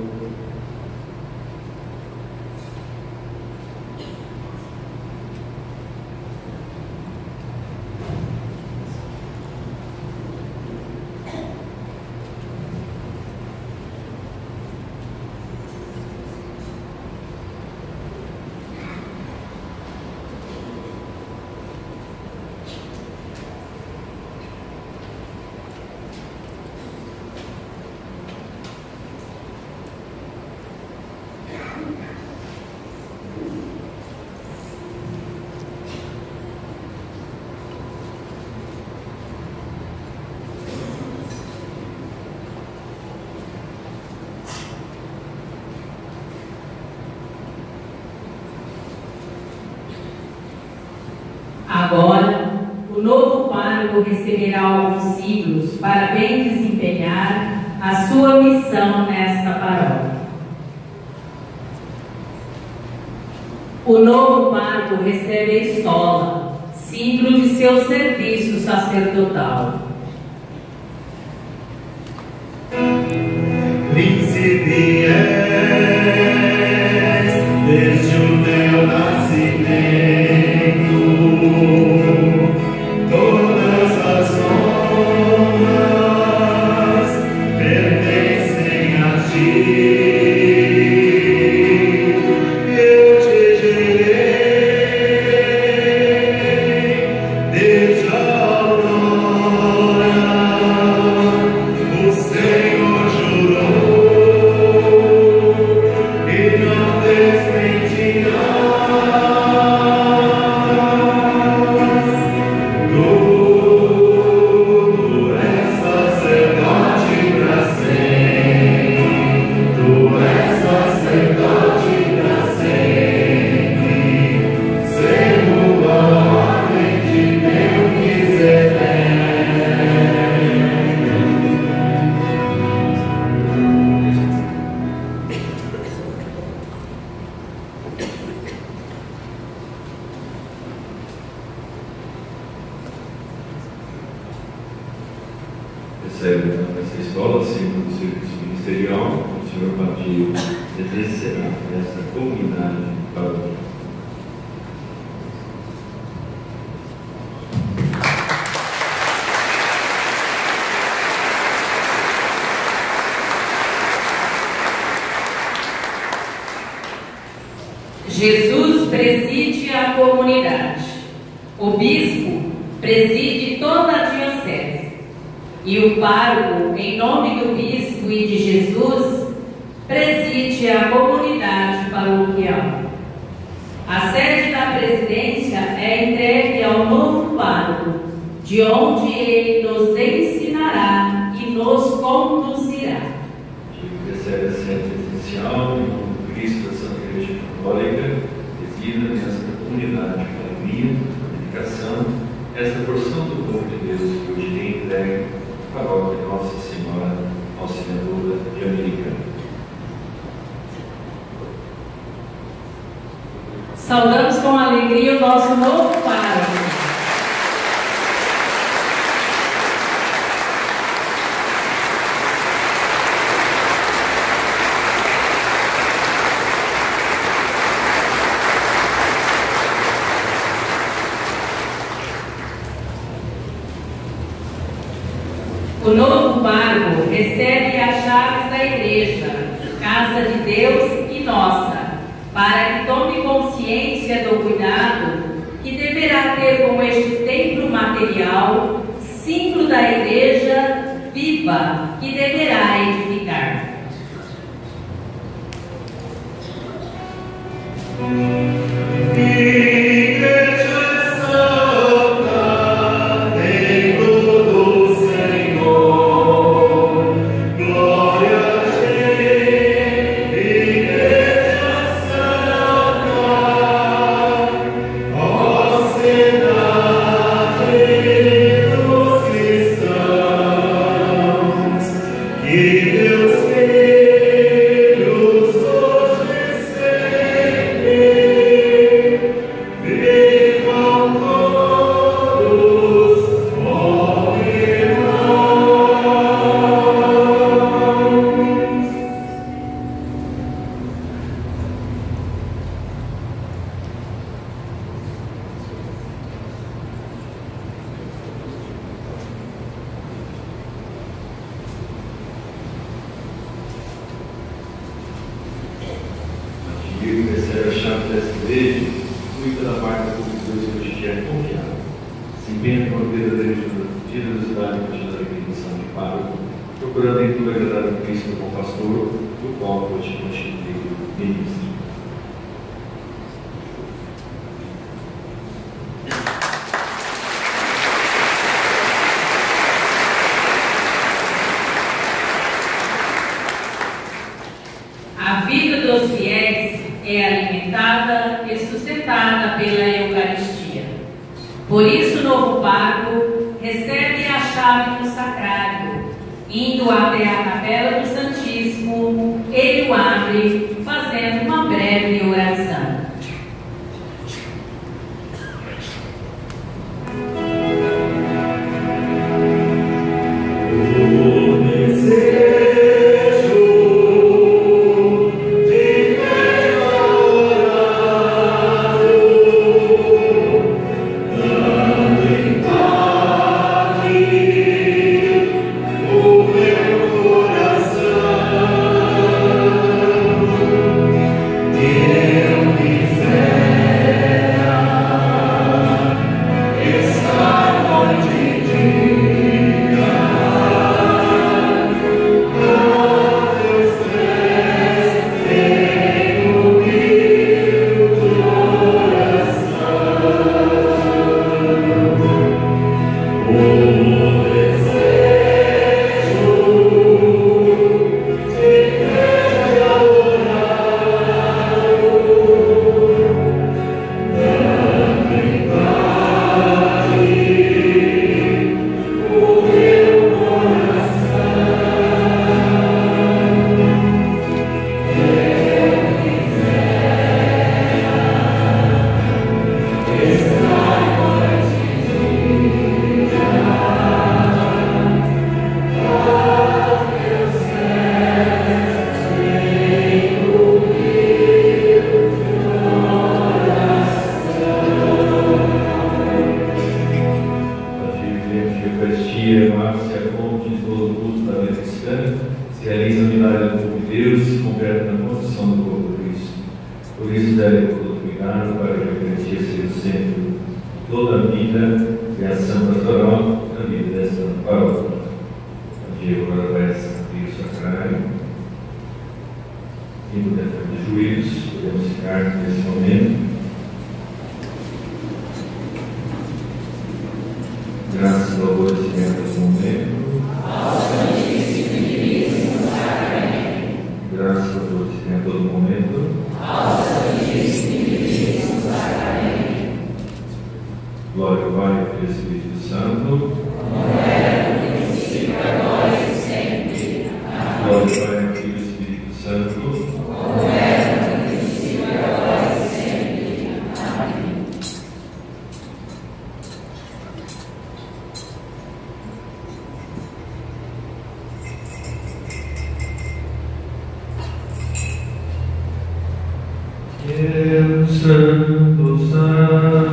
Agora, o novo pároco receberá alguns siglos para bem desempenhar a sua missão nesta paróquia. O novo pároco recebe a estola, símbolo de seu serviço sacerdotal. Príncipe és desde o teu nascimento. Todas as honras pertencem a ti. Eu te gerei desde a aurora. O Senhor jurou e não desmentirá. Recebe essa escola, símbolo do serviço ministerial, o senhor Matheus exercerá essa comunidade paroquial. Jesus preside a comunidade. O bispo preside toda a diocese. E o pároco, em nome do bispo e de Jesus, preside a comunidade paroquial. A sede da presidência é entregue ao novo pároco, de onde ele nos ensinará e nos conduzirá. Recebe a sede essencial em nome do Cristo da Santa Igreja Católica, resida nesta comunidade com alegria, dedicação, essa porção do povo de Deus que hoje é entregue à paróquia Nossa Senhora Auxiliadora de Americana. Saudamos com alegria o nosso novo pároco. O novo pároco recebe as chaves da igreja, casa de Deus e nossa, para que tome consciência do cuidado que deverá ter com este templo material, símbolo da igreja viva que deverá edificar. Por isso, o novo pároco recebe a chave do sacrário, indo até a capela do Santíssimo, ele o abre, fazendo uma breve oração.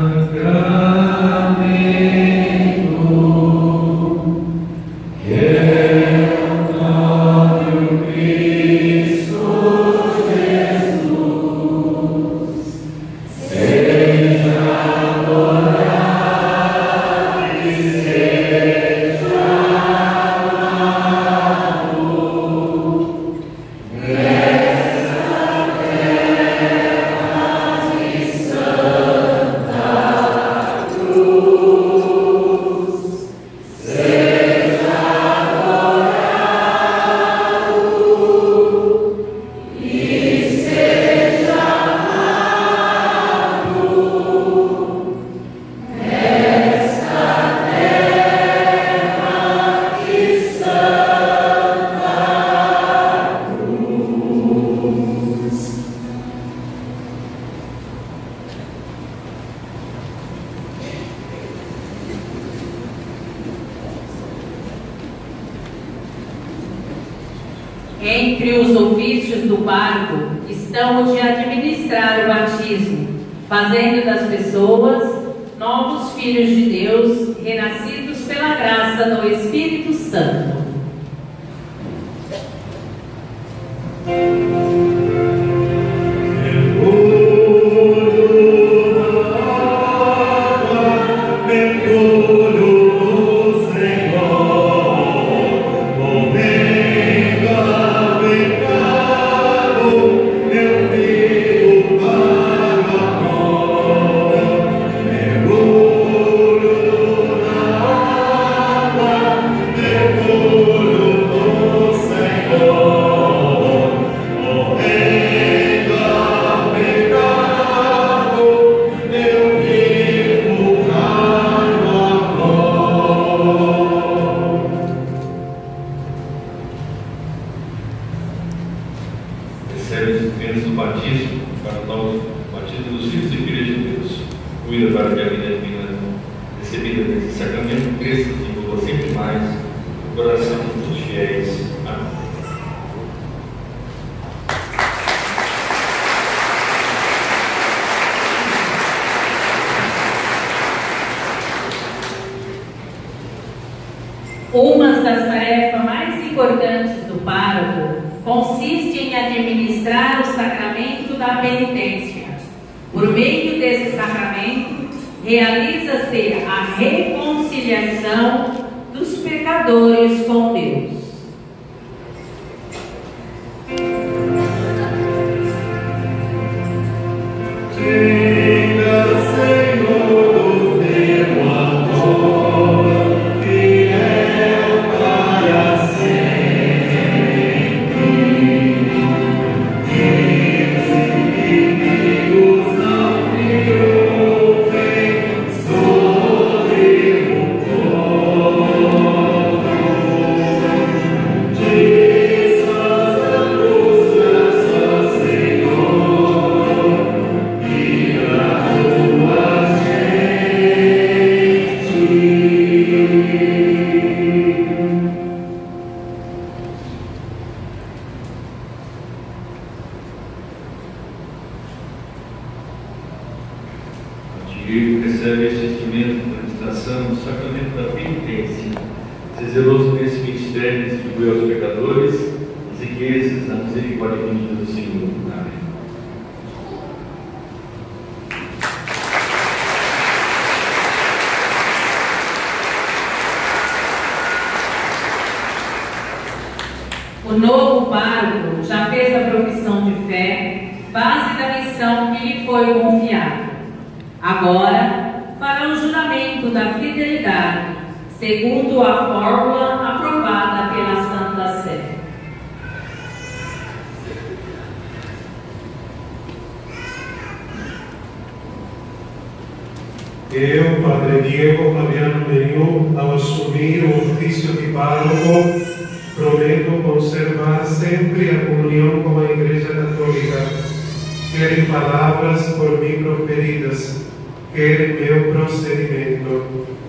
Yeah. Entre os ofícios do pároco estão o de administrar o batismo, fazendo das pessoas novos filhos de Deus, renascidos pela graça do Espírito Santo. Uma das tarefas mais importantes do pároco consiste em administrar o sacramento da penitência. Por meio desse sacramento, realiza-se a reconciliação dos pecadores com Deus. Recebe este instrumento da administração do sacramento da penitência. Ser zeloso nesse ministério, distribui aos pecadores as riquezas da misericórdia infinita do Senhor. Amém. O novo pároco já fez a profissão de fé, base da missão que lhe foi confiada. Agora, fará o juramento da fidelidade, segundo a fórmula aprovada pela Santa Sé. Eu, Padre Diego Flaviano Menu, ao assumir o ofício de pároco, prometo conservar sempre a comunhão com a Igreja Católica, quer em palavras por mim proferidas, quer em meu procedimento.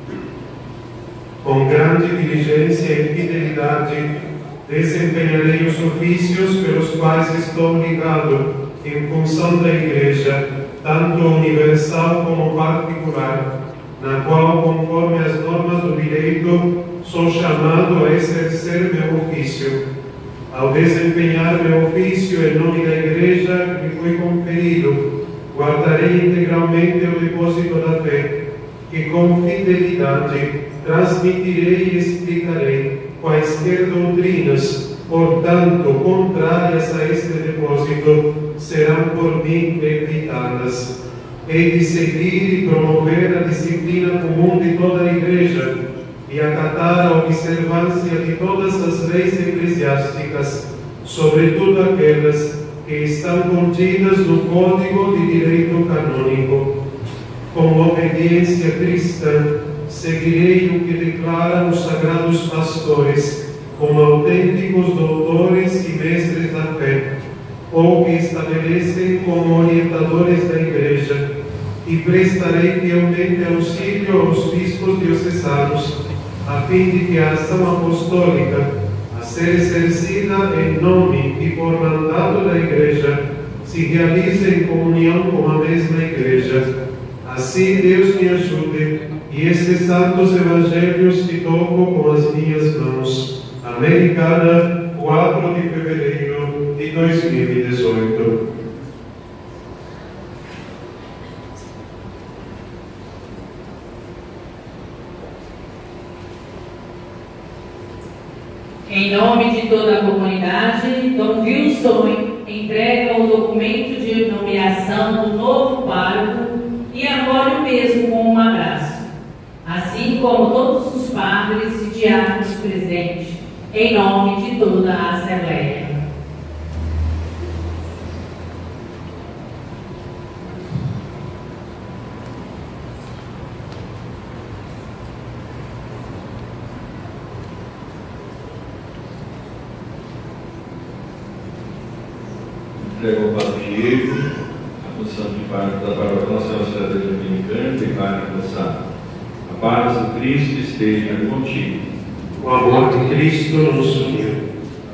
Com grande diligência e fidelidade, desempenharei os ofícios pelos quais estou ligado em função da Igreja, tanto universal como particular, na qual, conforme as normas do direito, sou chamado a exercer meu ofício. Ao desempenhar meu ofício em nome da Igreja que me foi conferido, guardarei integralmente o depósito da fé, e com fidelidade transmitirei e explicarei quaisquer doutrinas, portanto, contrárias a este depósito, serão por mim evitadas. Hei de seguir e promover a disciplina comum de toda a Igreja e acatar a observância de todas as leis eclesiásticas, sobretudo aquelas que estão contidas no Código de Direito Canônico. Com obediência cristã, seguirei o que declaram os sagrados pastores como autênticos doutores e mestres da fé, ou que estabelecem como orientadores da Igreja, e prestarei fielmente auxílio aos bispos diocesanos, a fim de que a ação apostólica, assim ser exercida em nome e por mandado da Igreja, se realiza em comunhão com a mesma Igreja. Assim Deus me ajude e estes santos evangelhos que toco com as minhas mãos. Americana, quatro de fevereiro de dois mil e dezoito. Em nome de toda a comunidade, Dom Wilson entrega o documento de nomeação do novo pároco e acolhe o mesmo com um abraço, assim como todos os padres e diáconos presentes, em nome de toda a Assembleia. Entrego ao Padre Diego a função de pároco da Paróquia Nossa Senhora da Dominicana, e vai começar. A paz do Cristo esteja contigo. O amor de Cristo nos uniu.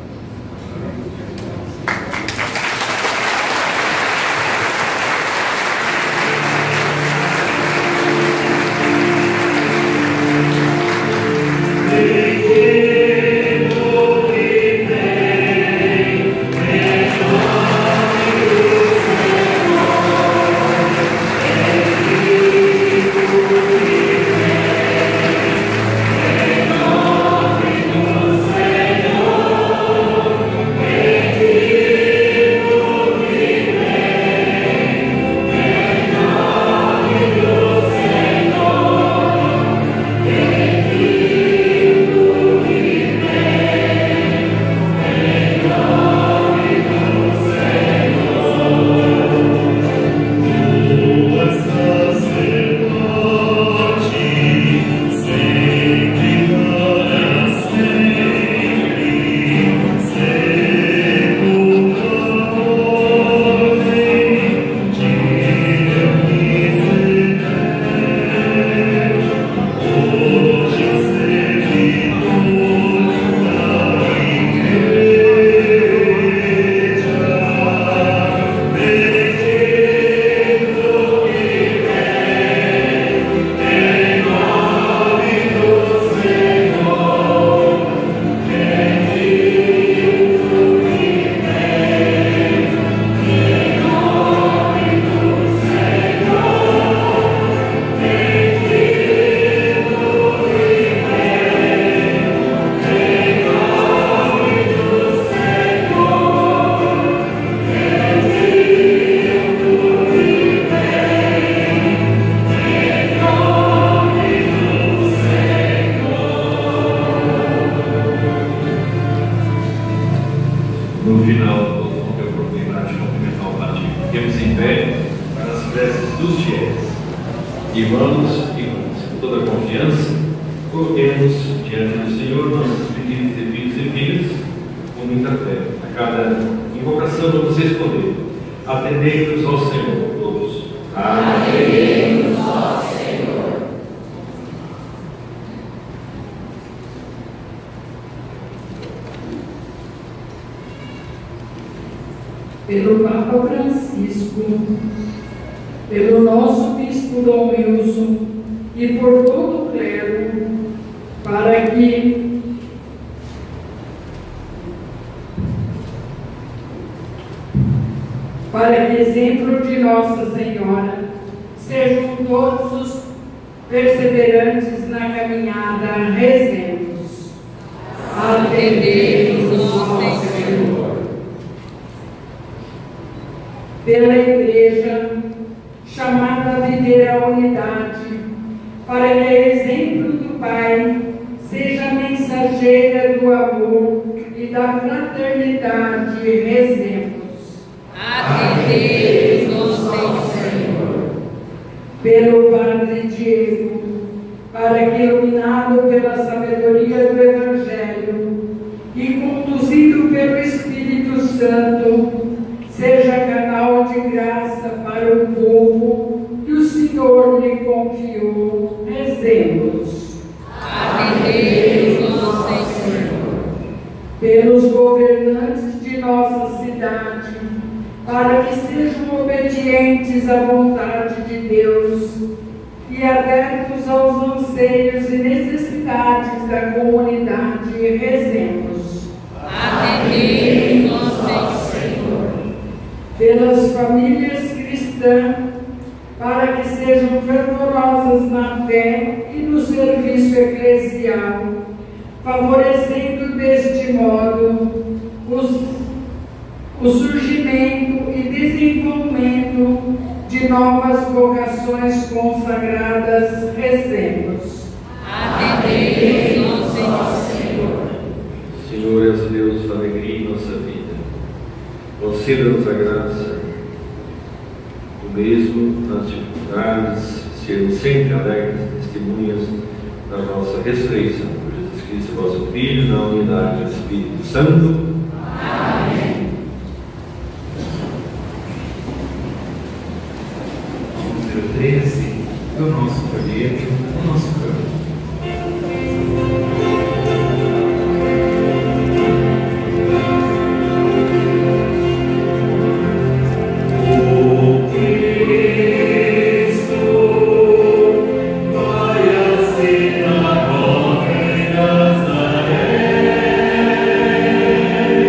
No final, todos vão ter a oportunidade de cumprimentar o Padre. Fiquemos em pé para as preces dos fiéis. E vamos, e vamos, com toda a confiança, coloquemos diante do Senhor nossos pedidos e filhos e filhas, com muita fé. A cada invocação vamos responder: atendei-nos ao Senhor, todos. Atendei-nos ao Senhor. Pelo Papa Francisco, pelo nosso Bispo Dom Wilson e por todo o clero, para que para que exemplo de Nossa Senhora sejam todos os perseverantes na caminhada, rezemos. Atendei-nos, ó Senhor. Pela Igreja, chamada a viver a unidade, para que, a exemplo do Pai, seja mensageira do amor e da fraternidade, rezemos. Atendei-nos, Senhor. Pelo Padre Diego, para que, iluminado pela sabedoria do Evangelho e conduzido pelo Espírito Santo, seja canal de graça para o povo que o Senhor lhe confiou. Rezemos. Atendei-nos, Senhor. governantes de nossa cidade, para que sejam obedientes à vontade de Deus e abertos aos anseios e necessidades da comunidade. Rezemos. Atendei-nos, Senhor. Pelas famílias cristãs, para que sejam fervorosas na fé e no serviço eclesial, favorecendo deste modo os, o surgimento e desenvolvimento de novas vocações consagradas. Rezemos. Atendei-nos, Senhor. Senhor, és Deus da alegria em nossa vida. Conceda-nos a graça do mesmo nas dificuldades, sermos sempre alegres testemunhas da nossa ressurreição. Por Jesus Cristo, vosso Filho, na unidade do Espírito Santo. Amém. Número treze do nosso folheto, do nosso campo. Vai a sinagoga em Nazaré.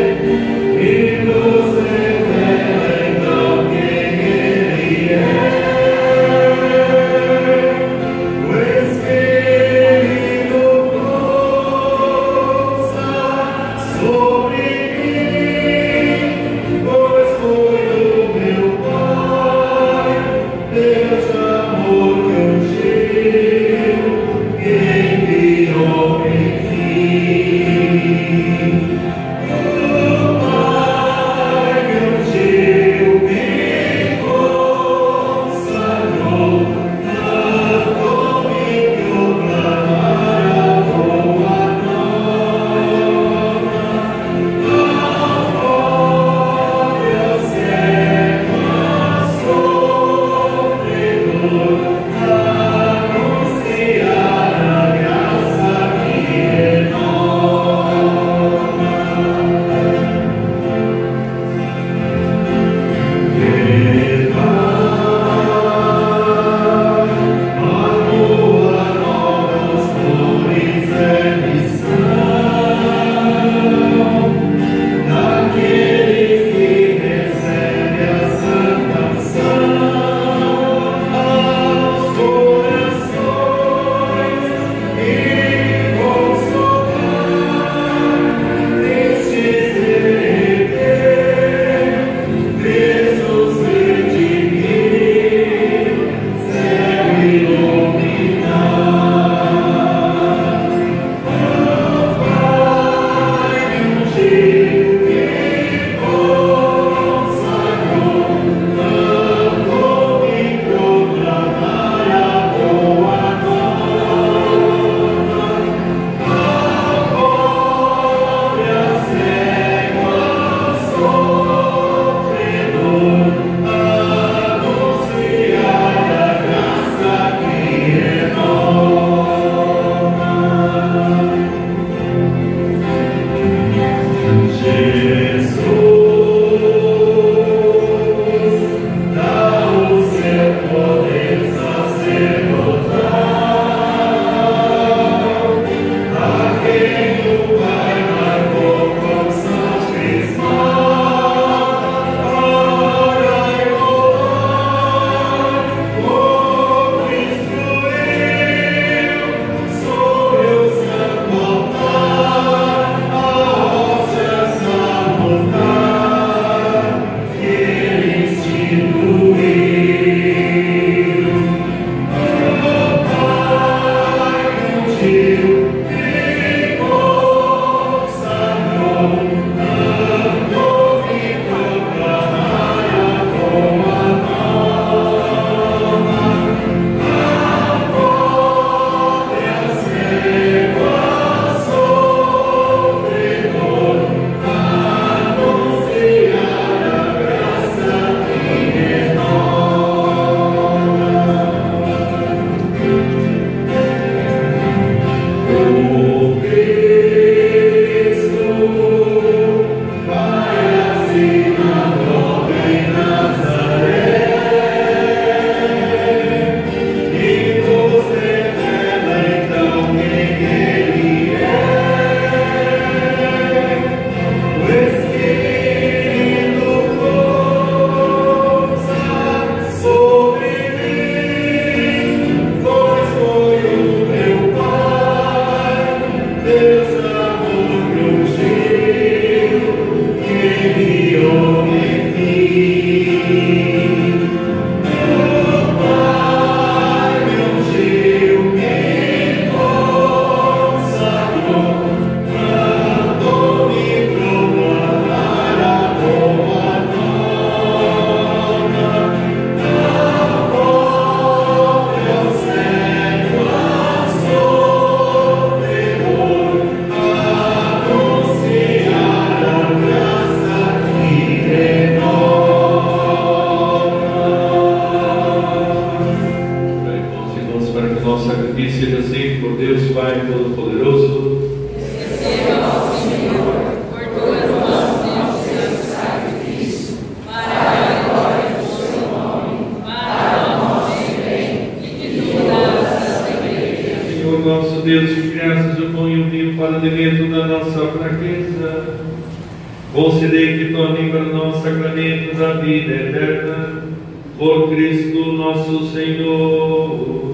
sacrifício seja aceito por Deus Pai Todo-Poderoso. Receba, ó Senhor, por tuas mãos o seu sacrifício, para a glória do seu nome, para o nosso bem e de toda a santa igreja. Senhor nosso Deus, que graças o pão e o vinho para alimento da nossa fraqueza, concedei que tornem para nós sacramentos da vida eterna, por Cristo nosso Senhor.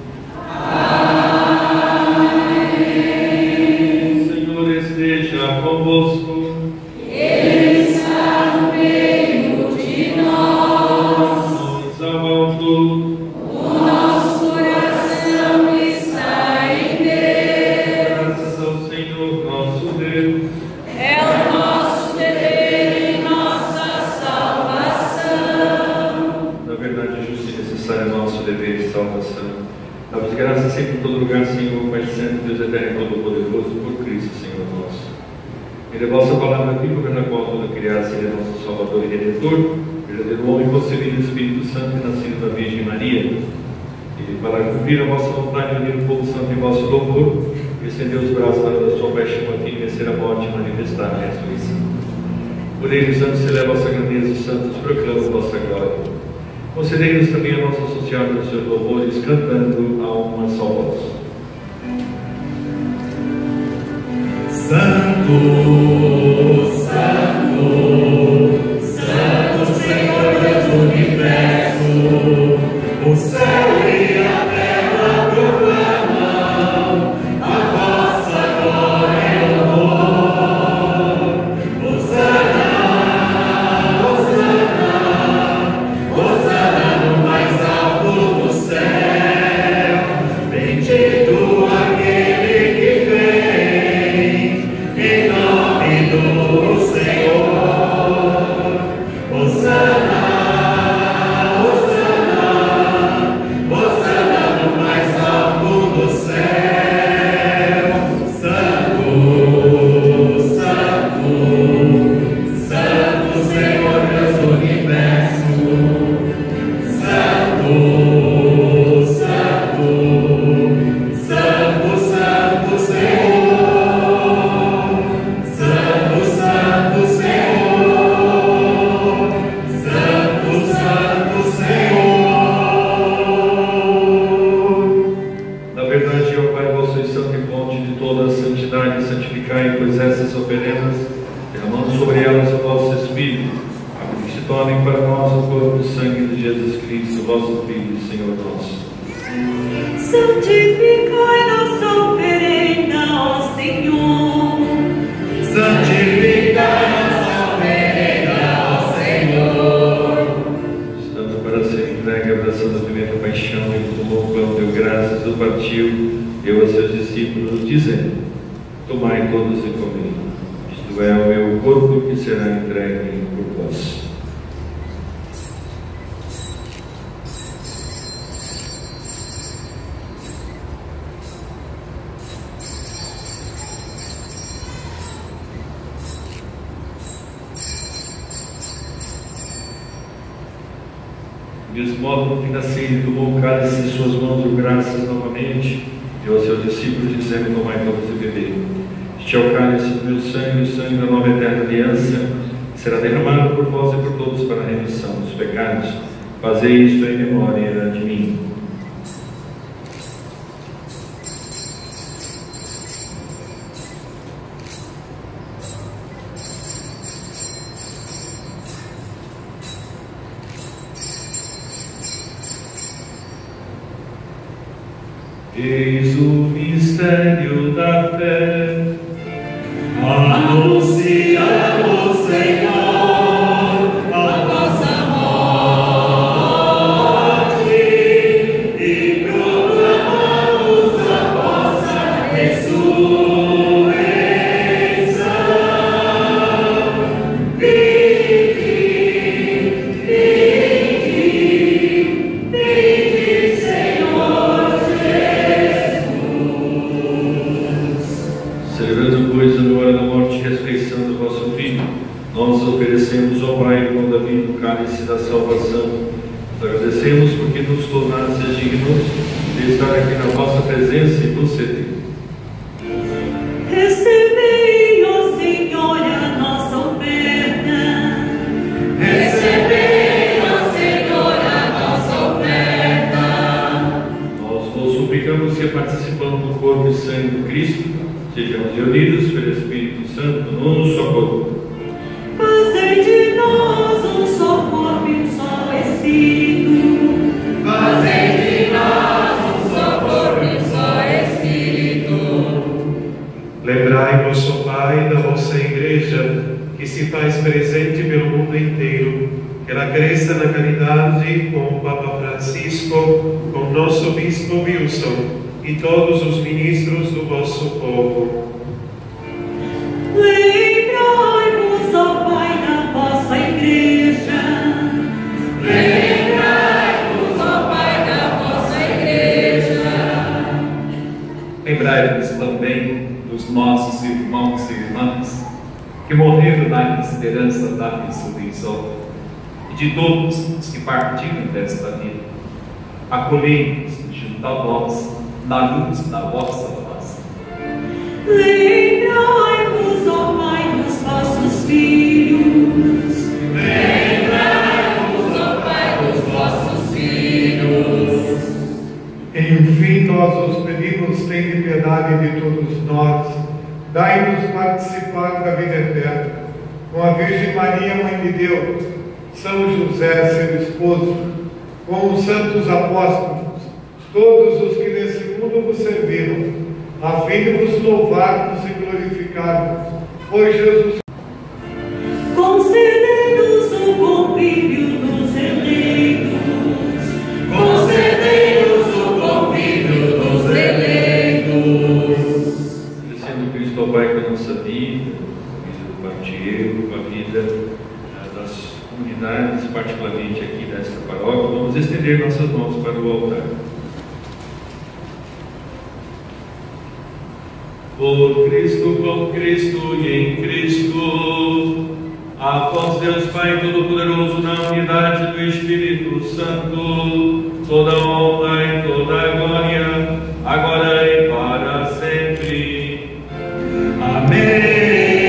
Amém. O Senhor esteja convosco. Ele está no meio de nós. Mãos ao alto. O nosso coração está em Deus. Graças ao Senhor nosso Deus. É o nosso dever e nossa salvação. Na verdade, justo e necessário nosso dever de salvação. Damos graças sempre em todo lugar, Senhor, Pai Santo, Deus eterno e todo-poderoso, por Cristo, Senhor nosso. Ele é a vossa palavra viva, pela qual toda criança é nosso Salvador e Redentor, verdadeiro homem concebido do Espírito Santo e nascido da Virgem Maria. E para cumprir a vossa vontade, unir o povo santo em vosso louvor, estendeu os braços para a sua paixão, a fim de vencer a morte e manifestar a ressurreição. Por ele, os santos celebram a vossa grandeza, os santos proclamam a vossa glória. Concedei-nos também a nossa associados aos seus louvores, cantando a uma só voz. Santo, Santo, Santo Senhor Deus do universo, o céu e a terra proclamam a vossa glória e louvor. Hosana, Hosana, Hosana no mais alto do céu, bendito aquele que vem em nome do Senhor. Hosana, Hosana, Hosana no mais alto do céu. Santo, Santo, Santo Senhor Deus do universo. Santo, Santo, Santo, Santo Senhor. Santo, Santo Senhor. Santo, Santo Senhor. Na verdade, ó Pai, vós sois santo e fonte de toda a santidade, santificai, pois essas oferendas, derramando sobre elas o vosso Espírito, a fim que se tornem para nós o corpo e o sangue de Jesus Cristo, vosso Filho e Senhor nosso. Santificai nossa oferenda, ó Senhor. Santificai nossa oferenda, ó Senhor. Estando para ser entregue, abraçando a primeira paixão, ele tomou o pão, deu graças, o partiu, deu a seus discípulos, dizendo: tomai todos e comei. Isto é o meu corpo que será entregue por vós. Do mesmo modo, no fim da ceia, ele tomou o cálice em suas mãos, deu graças novamente, deu aos seus discípulos, dizendo: tomai todos e bebei. Este é o cálice do meu sangue, o sangue da nova eterna aliança, que será derramado por vós e por todos para a remissão dos pecados. Fazei isto em memória de mim. Eis o mistério da fé. Anunciamos, Senhor, a vossa morte e proclamamos a vossa ressurreição. Vinde, vinde, vinde, Senhor Jesus. presença e concedei. Recebei, ó Senhor, a nossa oferta. Recebei, ó Senhor, a nossa oferta. Nós vos suplicamos que, participando do corpo e sangue do Cristo, sejamos reunidos pelo Espírito Santo num só corpo. Fazei de nós um só corpo e um só Espírito. Fazei de nós um só corpo e um só Espírito. Lembrai-vos, ó Pai, da vossa Igreja, que se faz presente pelo mundo inteiro, que ela cresça na caridade com o Papa Francisco, com nosso Bispo Wilson e todos os ministros do vosso povo. Lembrai-vos, ó Pai, da vossa Igreja. Lembrai-vos, ó Pai, da vossa Igreja. Lembrai-vos também dos nossos irmãos e irmãs que morreram na esperança da ressurreição e de todos os que partiram desta vida. Acolhei-nos junto a vós, na luz da vossa paz. Lembrai-vos, ó Pai, dos vossos filhos. Lembrai-vos, ó Pai, dos vossos filhos. Enfim, nós os pedimos, tende piedade de todos nós, dai-nos participar da vida eterna. Com a Virgem Maria, Mãe de Deus, São José, seu esposo, com os santos apóstolos, todos os que nesse mundo vos serviram, a fim de vos louvarmos e glorificarmos. Por Jesus. Concedei-nos o convívio dos eleitos. Concedei-nos o convívio dos eleitos. Agradecendo Cristo ao Pai com a nossa vida, com a vida do Partieiro, com a vida ah, das comunidades, particularmente aqui desta paróquia, vamos estender nossas mãos para o altar. Por Cristo, com Cristo e em Cristo, a vós Deus Pai Todo-Poderoso, na unidade do Espírito Santo, toda honra e toda glória, agora e para sempre. Amém.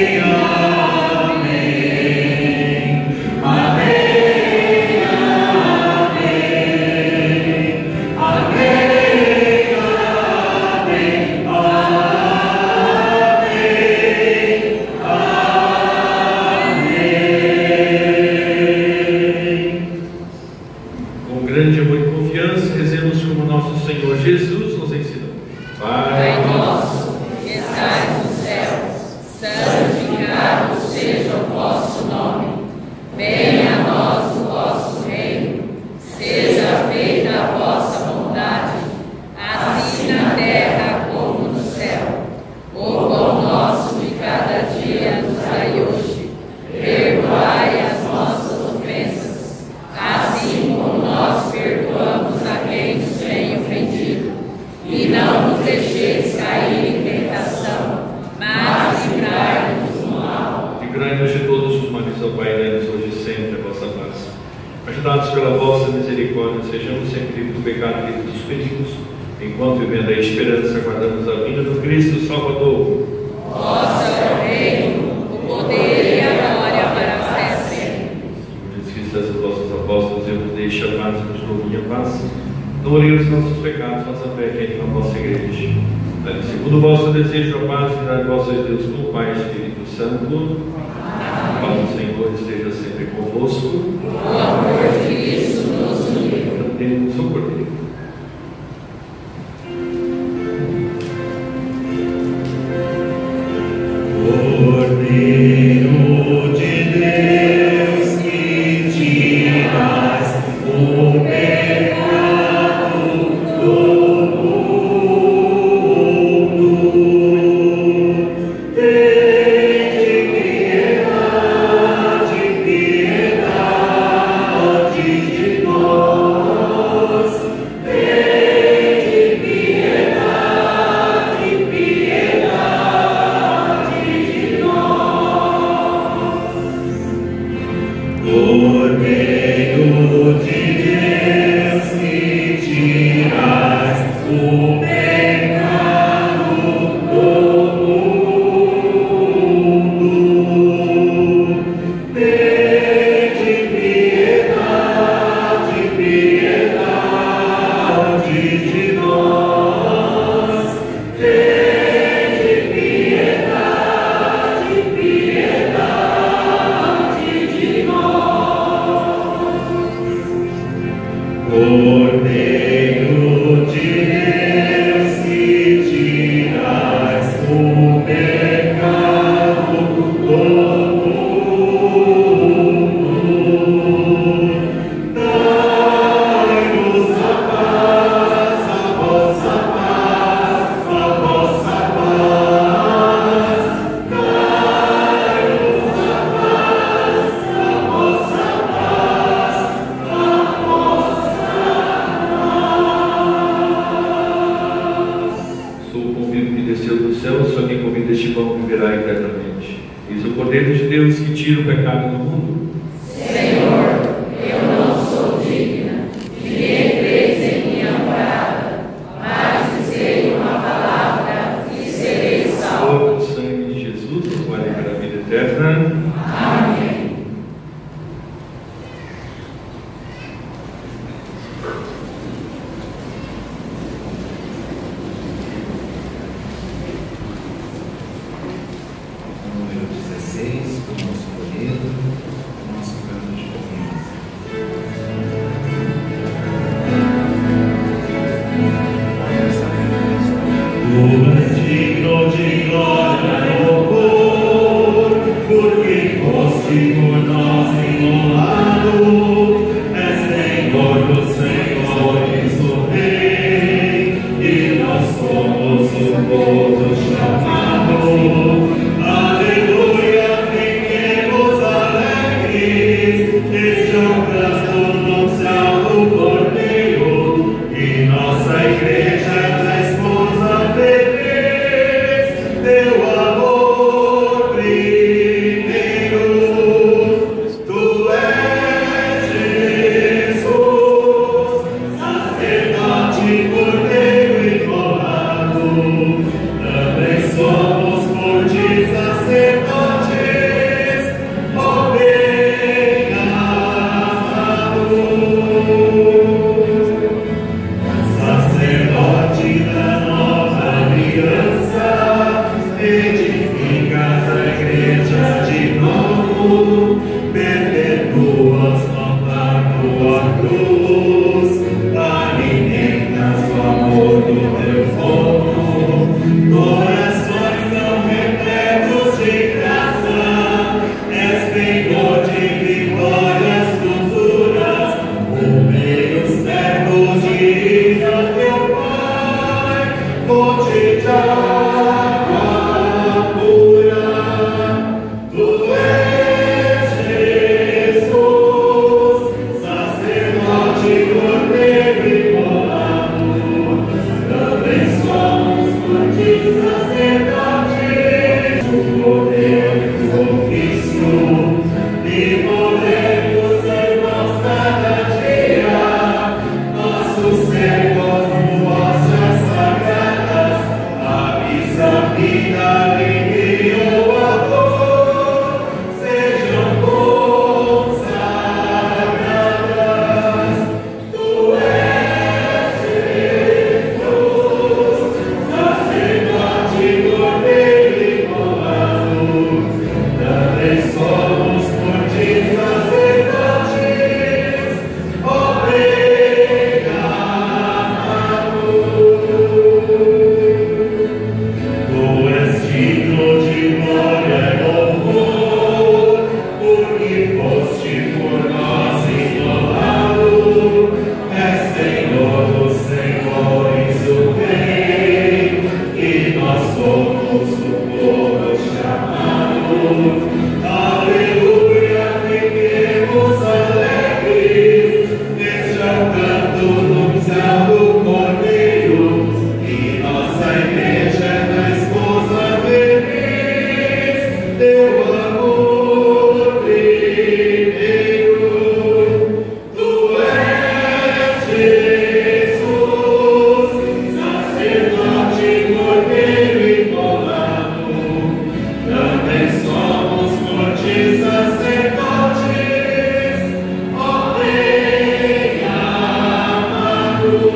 Jesus nos ensinou. Pai nosso, que estais nos céus, santificado seja o vosso nome. Venha a nós o vosso reino. Seja feita a vossa vontade, assim na terra como no céu. O pão nosso de cada dia nos dai hoje. Perdoai as nossas ofensas, assim como nós perdoamos a quem nos tem ofendido. E não nos deixeis cair em tentação, mas livrai-nos do mal. Livrai-nos de todos os males, ó Pai, dai-nos hoje e sempre a vossa paz. Ajudados pela vossa misericórdia, sejamos sempre livres do pecado e livres dos perigos, enquanto vivendo a esperança, aguardamos a vinda do Cristo Salvador. Vosso é o reino, o poder e a glória para sempre. Senhor, diz que aos vossos apóstolos, eu vos deixo a paz e vos dou minha paz. Não olhemos os nossos pecados, mas a fé que é na vossa igreja. Dai, segundo o vosso desejo, a paz e dai vosso Deus com o Pai e Espírito Santo. A paz do Senhor esteja sempre convosco. O amor de Cristo nos uniu. Cantemos o Cordeiro. Cordeiro de Deus, que tiras o pecado do mundo, tende piedade, piedade de nós, tende piedade, piedade de nós. sou o convívio que desceu do céu, só quem comer deste pão viverá eternamente. Eis o Cordeiro de Deus que tira o pecado do mundo. Senhor, eu não sou digna de que entreis em minha morada, mas dizei uma palavra e serei salvo. O sangue de Jesus nos guarde para a vida eterna. Amém. Número dezesseis, do nosso folheto, do nosso canto de comunhão. Tu és digno de glória e louvor, porque foste por nós imolado. És Senhor dos senhores, o Rei, e nós somos o povo chamado. Aleluia, fiquemos alegres, este é o canto nupcial do Cordeiro, e nossa igreja é a esposa feliz, teu amor primeiro. Tu és Jesus, sacerdote, cordeiro imolado. Também somos por ti sacerdotes, ó bem amado. Sacerdote da nova aliança, edificas a igreja de novo, perpetuas nota tua cruz, alimentas o amor do teu povo, corações são repletos de graça, és penhor de vitórias futuras, o meio certo de ao teu Pai, fonte de água pura. Tu és Jesus, sacerdote, cordeiro imolado. Também somos por ti sacerdotes, o poder do ofício, e morremos irmãos cada dia, nossos servos no hóstias sagradas, a missa, vida, alegria ou amor, sejam consagradas. Tu és Jesus, sacerdote, cordeiro imolado. Também somos por ti sacerdotes, ó bem amado. Tu és digno de glória e louvor, porque foste por nós imolado. És Senhor dos senhores, o Rei, e nós somos o povo chamado. Aleluia, fiquemos alegres, este é o canto nupcial do Cordeiro, e nossa igreja é a esposa feliz, teu amor primeiro. Tu és Jesus, sacerdote, cordeiro imolado. Também somos por ti sacerdotes, ó bem amado.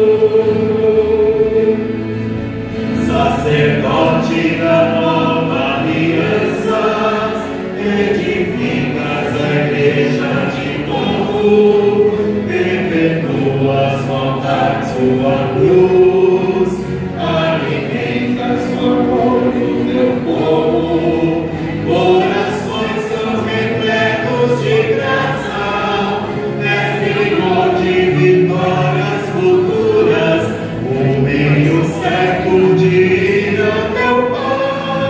Sacerdote da nova aliança, edificas a igreja de novo, perpetuas vontades sua cruz, alimentas o amor do teu povo, corações são repletos de graça, és Senhor de vitórias futuras, o meio certo de ir ao teu Pai.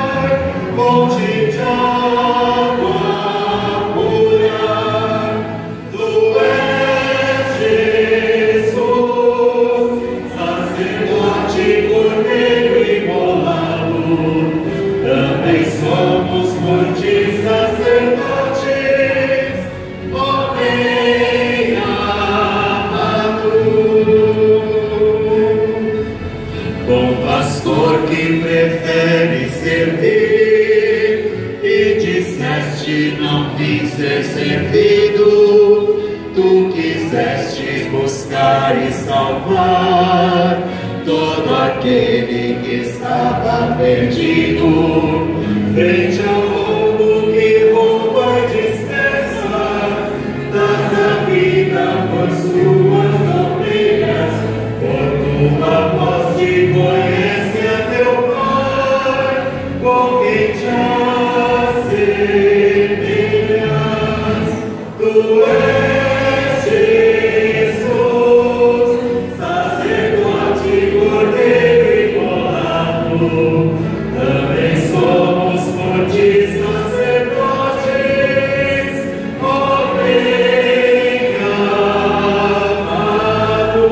que prefere servir, e disseste não vim ser servido, tu quiseste buscar e salvar todo aquele que estava perdido, frente ao lobo que rouba e dispersa, das a vida por suas ovelhas, por tua voz te conhece a teu Pai, com quem te assemelhas, tu és Jesus, sacerdote, cordeiro imolado, também somos por ti sacerdotes, ó bem amado.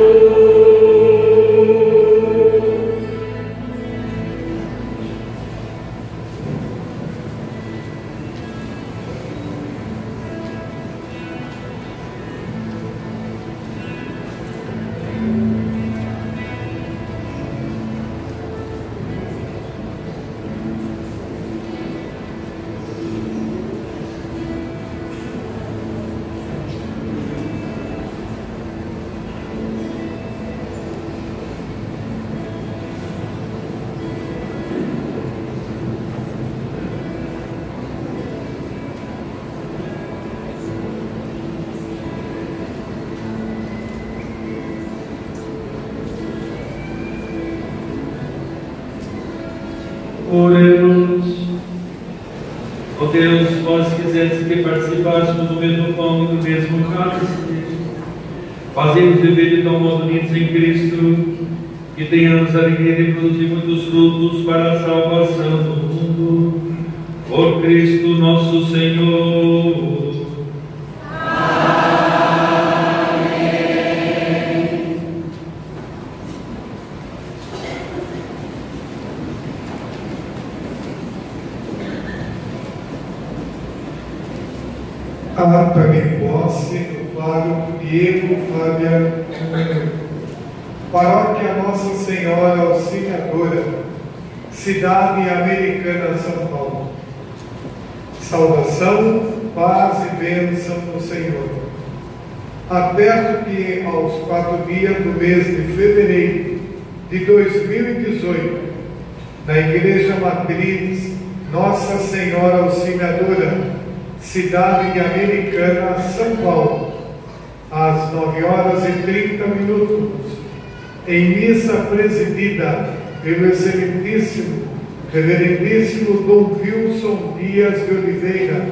Oremos. Ó Deus, vós quiseste que participássemos do mesmo pão e do mesmo cálice, fazemos viver de tal modo unidos em Cristo, que tenhamos a alegria de produzir muitos frutos para a salvação do mundo. Por Cristo nosso Senhor. Ata em posse do pároco Diego Fábia, Paróquia Nossa Senhora Auxiliadora, Cidade Americana, São Paulo. Salvação, paz e bênção do Senhor. Aperto que aos quatro dias do mês de fevereiro de dois mil e dezoito, na Igreja Matriz Nossa Senhora Auxiliadora, Cidade Americana, São Paulo, às nove horas e trinta minutos, em missa presidida pelo excelentíssimo, reverendíssimo Dom Wilson Dias de Oliveira,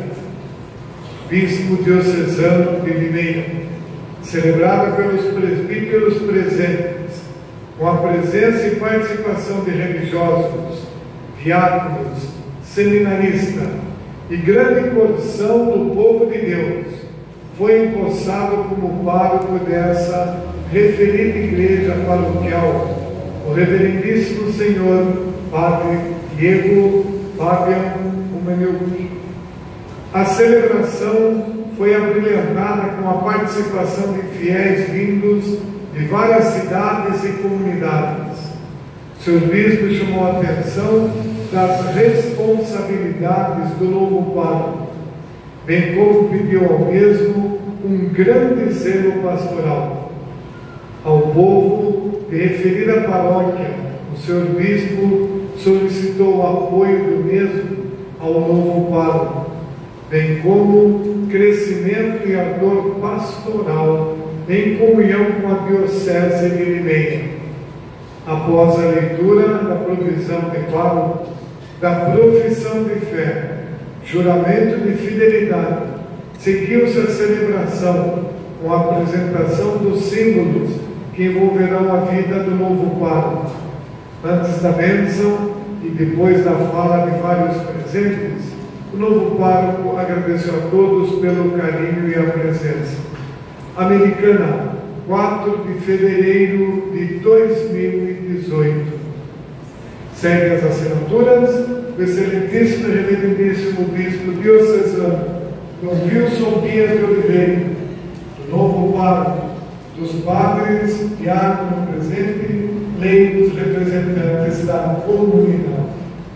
bispo diocesano de Limeira, celebrada pelos presbíteros presentes, com a presença e participação de religiosos, diáconos, seminaristas e grande porção do povo de Deus, foi empossado como pároco dessa referida igreja paroquial, o reverendíssimo senhor Padre Diego Fabian Humeneucci. A celebração foi abrilhantada com a participação de fiéis vindos de várias cidades e comunidades. Senhor Bispo chamou a atenção das responsabilidades do novo pároco, bem como pediu ao mesmo um grande zelo pastoral. Ao povo de referida paróquia, o Senhor Bispo solicitou o apoio do mesmo ao novo pároco, bem como crescimento e ardor pastoral em comunhão com a Diocese de Limeira. Após a leitura da provisão de pároco, da profissão de fé, juramento de fidelidade, seguiu-se a celebração com a apresentação dos símbolos que envolverão a vida do novo pároco. Antes da bênção e depois da fala de vários presentes, o novo pároco agradeceu a todos pelo carinho e a presença. Americana, quatro de fevereiro de dois mil e dezoito. Segue as assinaturas do excelentíssimo e reverendíssimo bispo diocesano Dom Wilson Dias de Oliveira, do novo pároco, dos padres, diácono presente, leigos representantes da comunidade.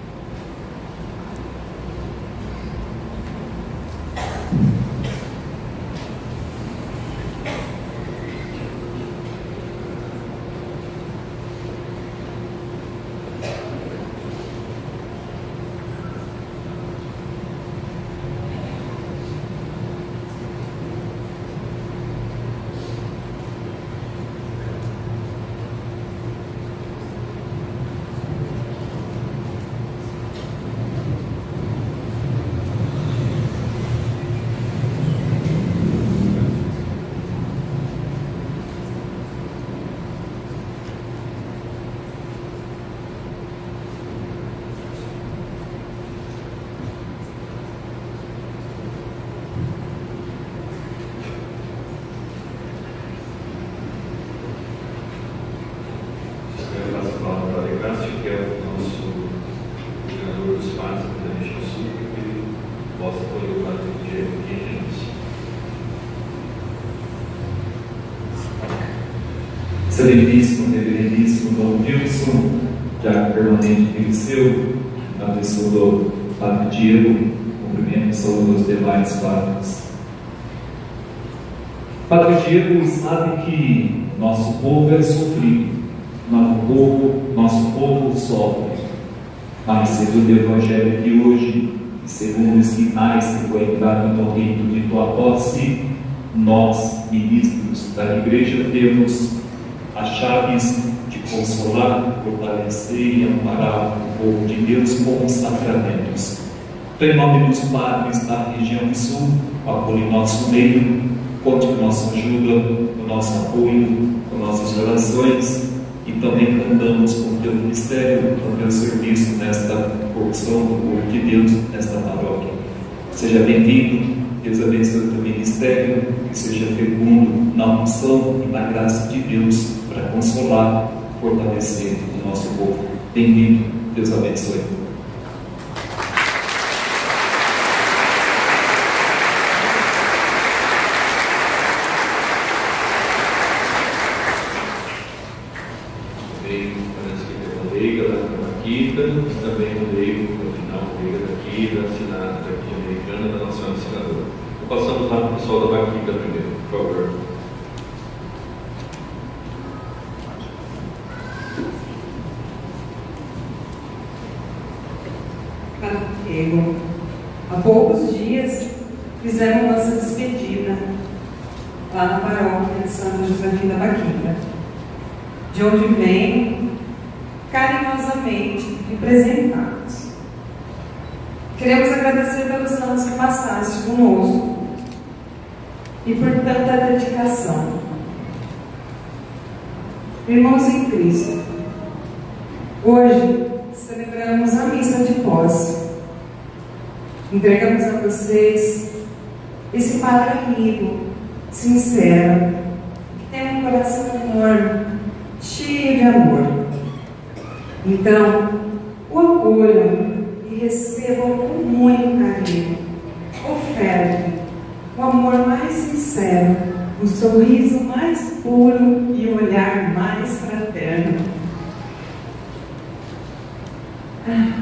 Excelentíssimo, reverendíssimo Dom Wilson, já permanente de Liceu, na pessoa do Padre Diego, cumprimento e saúdo os demais padres. Padre Diego sabe que nosso povo é sofrido, nosso povo, nosso povo sofre, mas segundo o Evangelho de hoje, e segundo os sinais que foi entrado no rito de tua posse, nós, ministros da Igreja, temos as chaves de consolar, fortalecer e amparar o povo de Deus com os sacramentos. Então, em nome dos padres da região sul, acolhe nosso meio, conte com nossa ajuda, com nosso apoio, com nossas orações, e também contamos com o teu ministério, com o teu serviço nesta porção do povo de Deus, nesta paróquia. Seja bem-vindo, Deus abençoe o teu ministério, que seja fecundo na unção e na graça de Deus, para consolar, fortalecer o nosso povo. Bem-vindo, Deus abençoe. Também parece que tem uma leiga da Maquita, também um leigo, no final, leiga daqui, da assinada daqui americana, da nossa assinadora. Então, passamos lá para o pessoal da Maquita primeiro, por favor. Diego, há poucos dias fizemos nossa despedida lá na paróquia de Santa Josefina Baquita, de onde venho carinhosamente representados. Queremos agradecer pelos anos que passaste conosco e por tanta dedicação. Irmãos em Cristo, hoje celebramos a missa de posse. Entregamos a vocês esse padre amigo, sincero, que tem um coração enorme, cheio de amor. Então, o acolham e recebam com muito carinho. Ofertem o amor mais sincero, o sorriso mais puro e o olhar mais fraterno. Ah.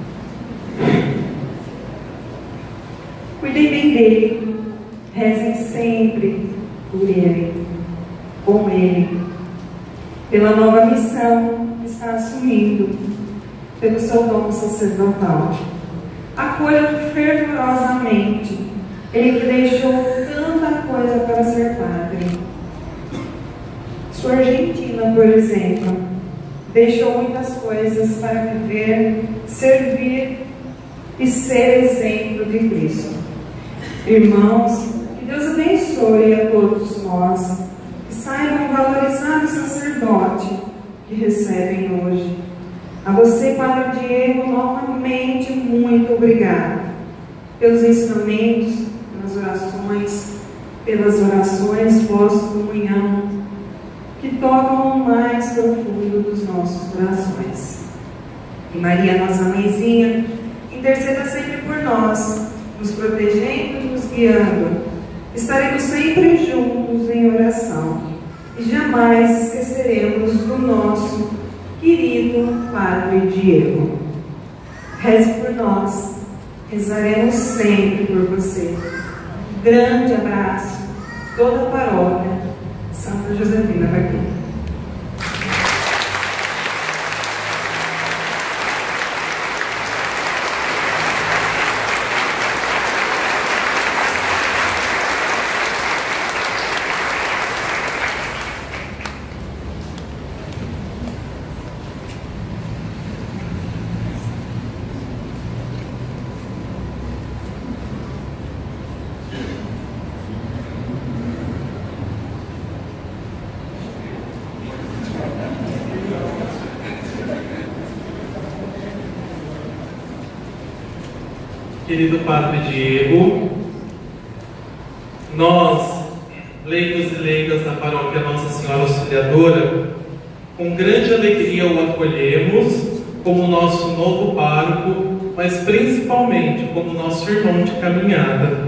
Cuidem bem dele, rezem sempre por ele, com ele, pela nova missão que está assumindo, pelo seu dom sacerdotal. Acolham fervorosamente ele que deixou tanta coisa para ser padre. Sua Argentina, por exemplo, deixou muitas coisas para viver, servir e ser exemplo de Cristo. Irmãos, que Deus abençoe a todos nós, que saibam valorizar o sacerdote que recebem hoje. A você, Padre Diego, novamente muito obrigado pelos ensinamentos, pelas orações, pelas orações pós-comunhão, que tocam o mais profundo dos nossos corações. E Maria, nossa mãezinha, interceda sempre por nós, nos protegendo e nos guiando. Estaremos sempre juntos em oração e jamais esqueceremos do nosso querido Padre Diego. Reze por nós, rezaremos sempre por você. Grande abraço, toda a paróquia Santa Josefina Vaqueira. Querido Padre Diego, nós, leigos e leigas da paróquia Nossa Senhora Auxiliadora, com grande alegria o acolhemos como nosso novo pároco, mas principalmente como nosso irmão de caminhada.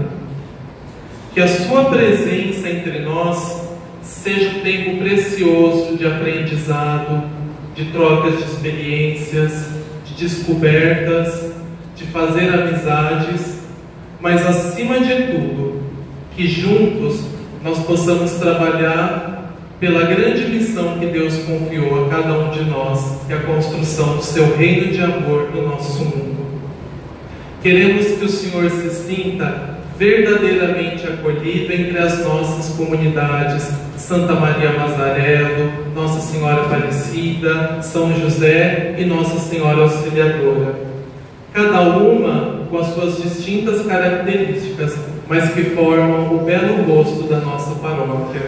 Que a sua presença entre nós seja um tempo precioso de aprendizado, de trocas de experiências, de descobertas, de fazer amizades, mas acima de tudo, que juntos nós possamos trabalhar pela grande missão que Deus confiou a cada um de nós, que é a construção do seu reino de amor no nosso mundo. Queremos que o Senhor se sinta verdadeiramente acolhido entre as nossas comunidades Santa Maria Mazarelo, Nossa Senhora Aparecida, São José e Nossa Senhora Auxiliadora. Cada uma com as suas distintas características, mas que formam o belo rosto da nossa paróquia.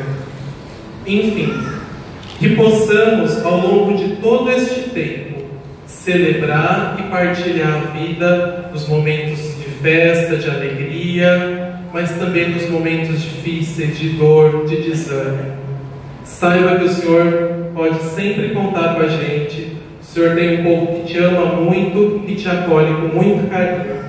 Enfim, que possamos, ao longo de todo este tempo, celebrar e partilhar a vida nos momentos de festa, de alegria, mas também nos momentos difíceis, de dor, de desânimo. Saiba que o Senhor pode sempre contar com a gente. O Senhor tem um povo que te ama muito e te acolhe com muito carinho.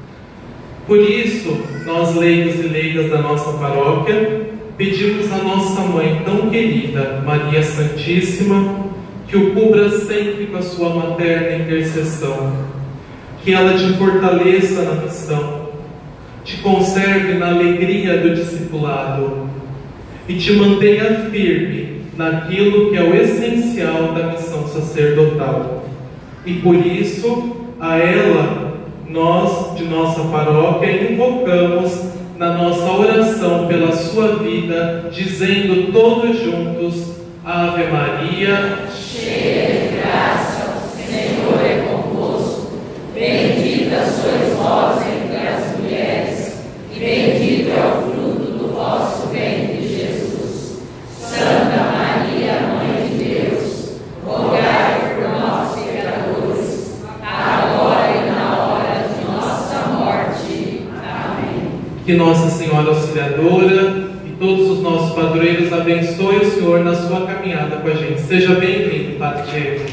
Por isso, nós leigos e leigas da nossa paróquia, pedimos à nossa mãe tão querida, Maria Santíssima, que o cubra sempre com a sua materna intercessão, que ela te fortaleça na missão, te conserve na alegria do discipulado e te mantenha firme naquilo que é o essencial da missão sacerdotal. E por isso, a ela, nós, de nossa paróquia, invocamos na nossa oração pela sua vida, dizendo todos juntos, Ave Maria, cheia de graça, o Senhor é convosco. Bendita sois vós entre as mulheres, e bendito é o fruto do vosso ventre, Jesus. Santa Maria, Mãe de Deus, rogai por nós, pecadores, agora e na hora de nossa morte. Amém. Que Nossa Senhora Auxiliadora e todos os nossos padroeiros abençoem o Senhor na sua caminhada com a gente. Seja bem-vindo, Padre Diego.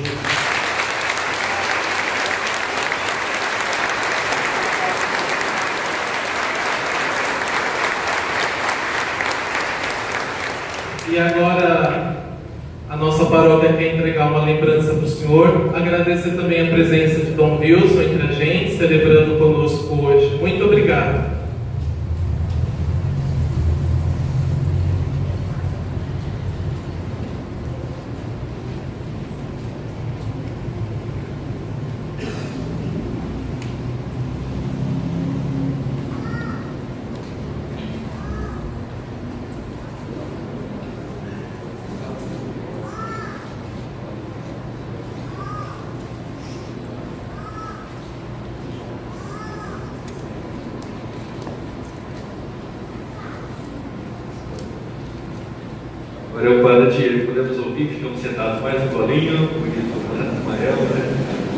E agora a nossa paróquia quer entregar uma lembrança para o Senhor, agradecer também a presença de Dom Wilson entre a gente, celebrando conosco hoje. Muito obrigado. Agora é o Padre Diego, podemos ouvir, ficamos sentados mais um bolinho, bonito, amarelo, né?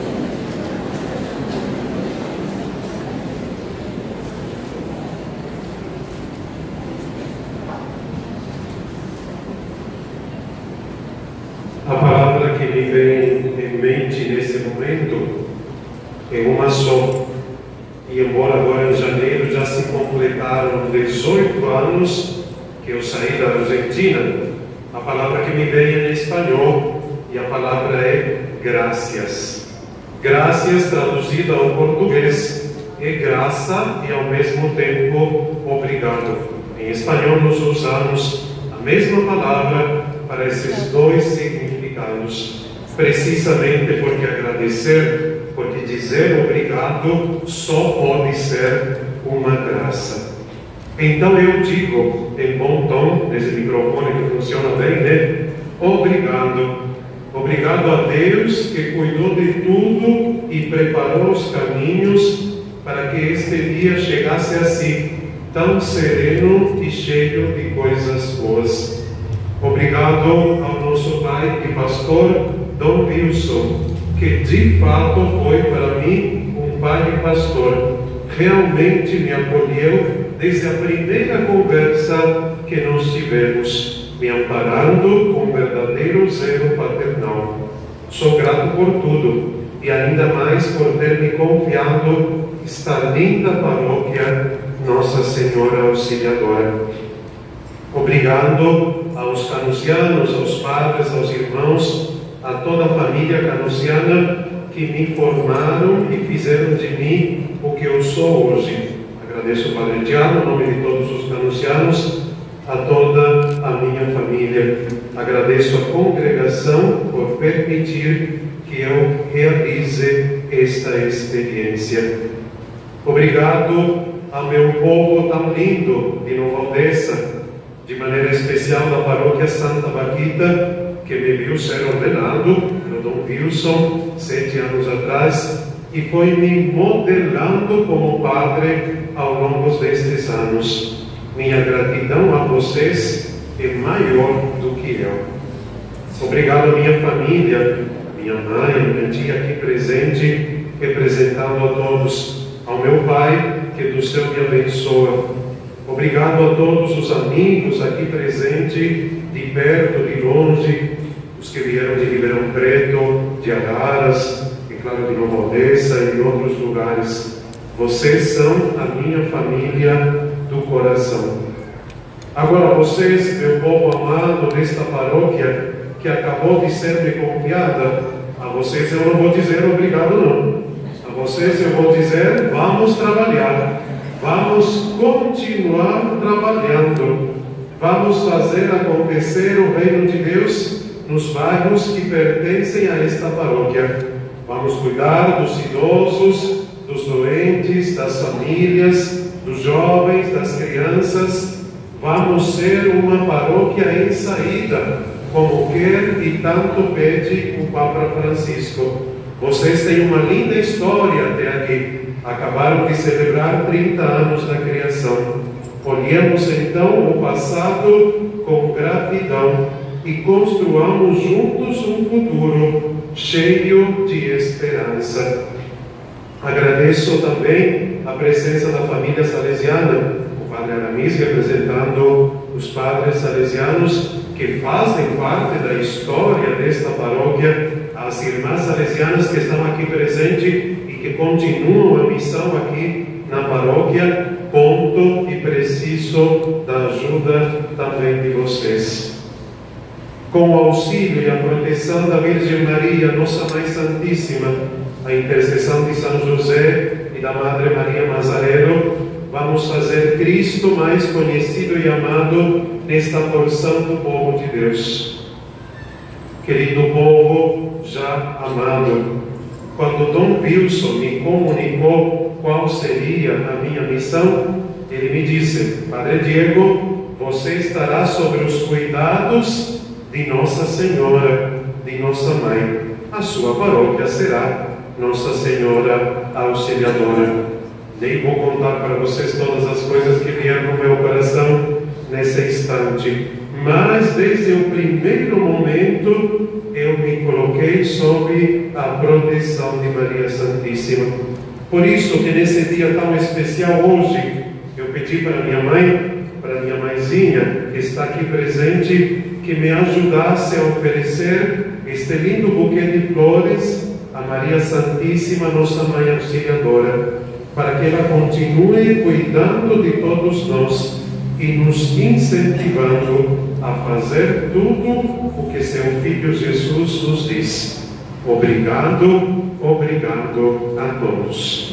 A palavra que me vem em mente nesse momento é uma só. E embora agora em janeiro já se completaram dezoito anos que eu saí da Argentina, a palavra que me veio é em espanhol e a palavra é graças. Graças traduzido ao português é graça e ao mesmo tempo obrigado. Em espanhol nós usamos a mesma palavra para esses dois significados, precisamente porque agradecer, porque dizer obrigado só pode ser uma graça. Então eu digo em bom tom, nesse microfone que funciona bem, né? Obrigado. Obrigado a Deus que cuidou de tudo e preparou os caminhos para que este dia chegasse assim, tão sereno e cheio de coisas boas. Obrigado ao nosso pai e pastor Dom Wilson, que de fato foi para mim um pai e pastor. Realmente me acolheu desde a primeira conversa que nós tivemos, me amparando com verdadeiro zelo paternal. Sou grato por tudo e ainda mais por ter me confiado esta linda paróquia Nossa Senhora Auxiliadora. Obrigado aos canusianos, aos padres, aos irmãos, a toda a família canusiana que me formaram e fizeram de mim o que eu sou hoje. Agradeço ao Padre Diabo, em nome de todos os canusianos, a toda a minha família. Agradeço a congregação por permitir que eu realize esta experiência. Obrigado ao meu povo tão lindo de Nova Odessa, de maneira especial da paróquia Santa Baquita, que me viu ser ordenado pelo Dom Wilson sete anos atrás e foi me modelando como padre ao longo destes anos. Minha gratidão a vocês é maior do que eu. Obrigado à minha família, minha mãe, minha tia aqui presente, representando a todos, ao meu pai, que do céu me abençoa. Obrigado a todos os amigos aqui presentes, de perto, de longe, os que vieram de Ribeirão Preto, de Araras, e claro, de Nova Odessa e de outros lugares. Vocês são a minha família do coração. Agora, vocês, meu povo amado desta paróquia, que acabou de ser me confiada, a vocês eu não vou dizer obrigado, não. A vocês eu vou dizer, vamos trabalhar. Vamos continuar trabalhando. Vamos fazer acontecer o reino de Deus nos bairros que pertencem a esta paróquia. Vamos cuidar dos idosos, dos doentes, das famílias, dos jovens, das crianças. Vamos ser uma paróquia em saída, como quer e tanto pede o Papa Francisco. Vocês têm uma linda história até aqui. Acabaram de celebrar trinta anos da criação. Olhemos então o passado com gratidão e construamos juntos um futuro cheio de esperança. Agradeço também a presença da família salesiana, o Padre Aramis representando os padres salesianos que fazem parte da história desta paróquia, as irmãs salesianas que estão aqui presentes e que continuam a missão aqui na paróquia. Conto e preciso da ajuda também de vocês. Com o auxílio e a proteção da Virgem Maria, Nossa Mãe Santíssima, a intercessão de São José e da Madre Maria Mazarelo, vamos fazer Cristo mais conhecido e amado nesta porção do povo de Deus. Querido povo já amado, quando Dom Wilson me comunicou qual seria a minha missão, ele me disse: Padre Diego, você estará sobre os cuidados de Nossa Senhora, de Nossa Mãe. A sua paróquia será Nossa Senhora Auxiliadora. Nem vou contar para vocês todas as coisas que vieram no meu coração nesse instante, mas desde o primeiro momento eu me coloquei sob a proteção de Maria Santíssima. Por isso que nesse dia tão especial hoje, eu pedi para minha mãe, para minha mãezinha, que está aqui presente, que me ajudasse a oferecer este lindo buquê de flores a Maria Santíssima, Nossa Mãe Auxiliadora, para que ela continue cuidando de todos nós e nos incentivando a fazer tudo o que seu Filho Jesus nos diz. Obrigado, obrigado a todos.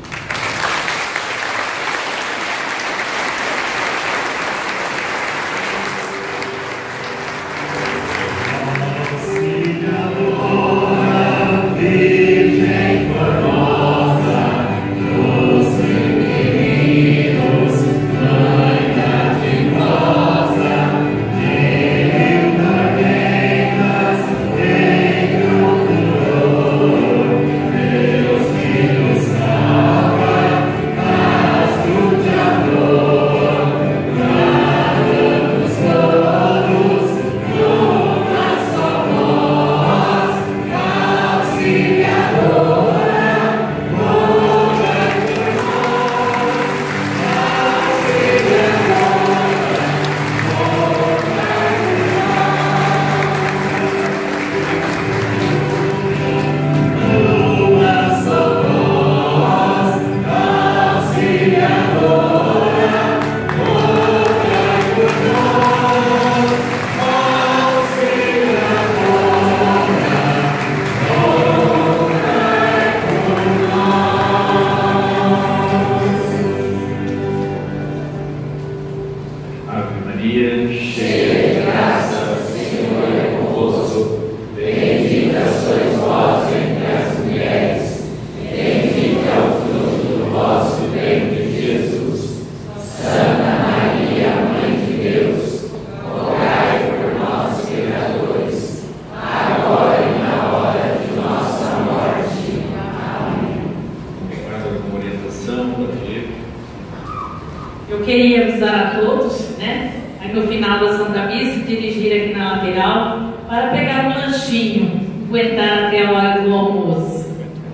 Eu queria avisar a todos, né, aí no final da Santa Missa, dirigir aqui na lateral para pegar um lanchinho, aguentar até a hora do almoço.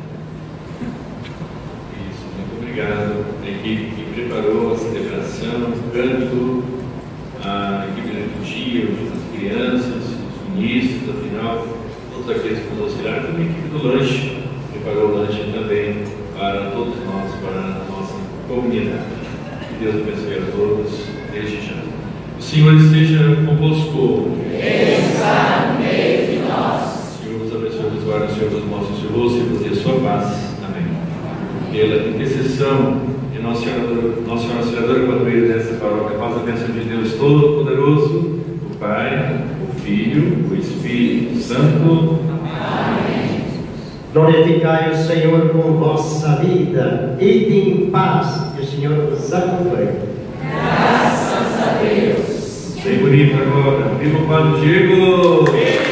Isso, muito obrigado. A equipe que preparou a celebração, o canto, a equipe da liturgia, as crianças, os ministros, afinal, todos aqueles que nos auxiliaram, também a equipe do lanche, preparou o lanche também para todos nós, para a nossa comunidade. Que Deus abençoe a todos, desde já. O Senhor esteja convosco. Ele está no meio de nós. O Senhor nos abençoe, nos guarde, o Senhor nos mostre o seu rosto e nos dê a sua paz. Amém. Pela intercessão de Nossa Senhora, Nossa Senhora Auxiliadora, padroeira desta paróquia, faz a bênção de Deus Todo-Poderoso, o Pai, o Filho, o Espírito Santo. Amém. Glorificai o Senhor com vossa vida, ide em paz, que o Senhor vos acompanhe. Graças a Deus. Bem bonito agora. Viva o Padre Diego!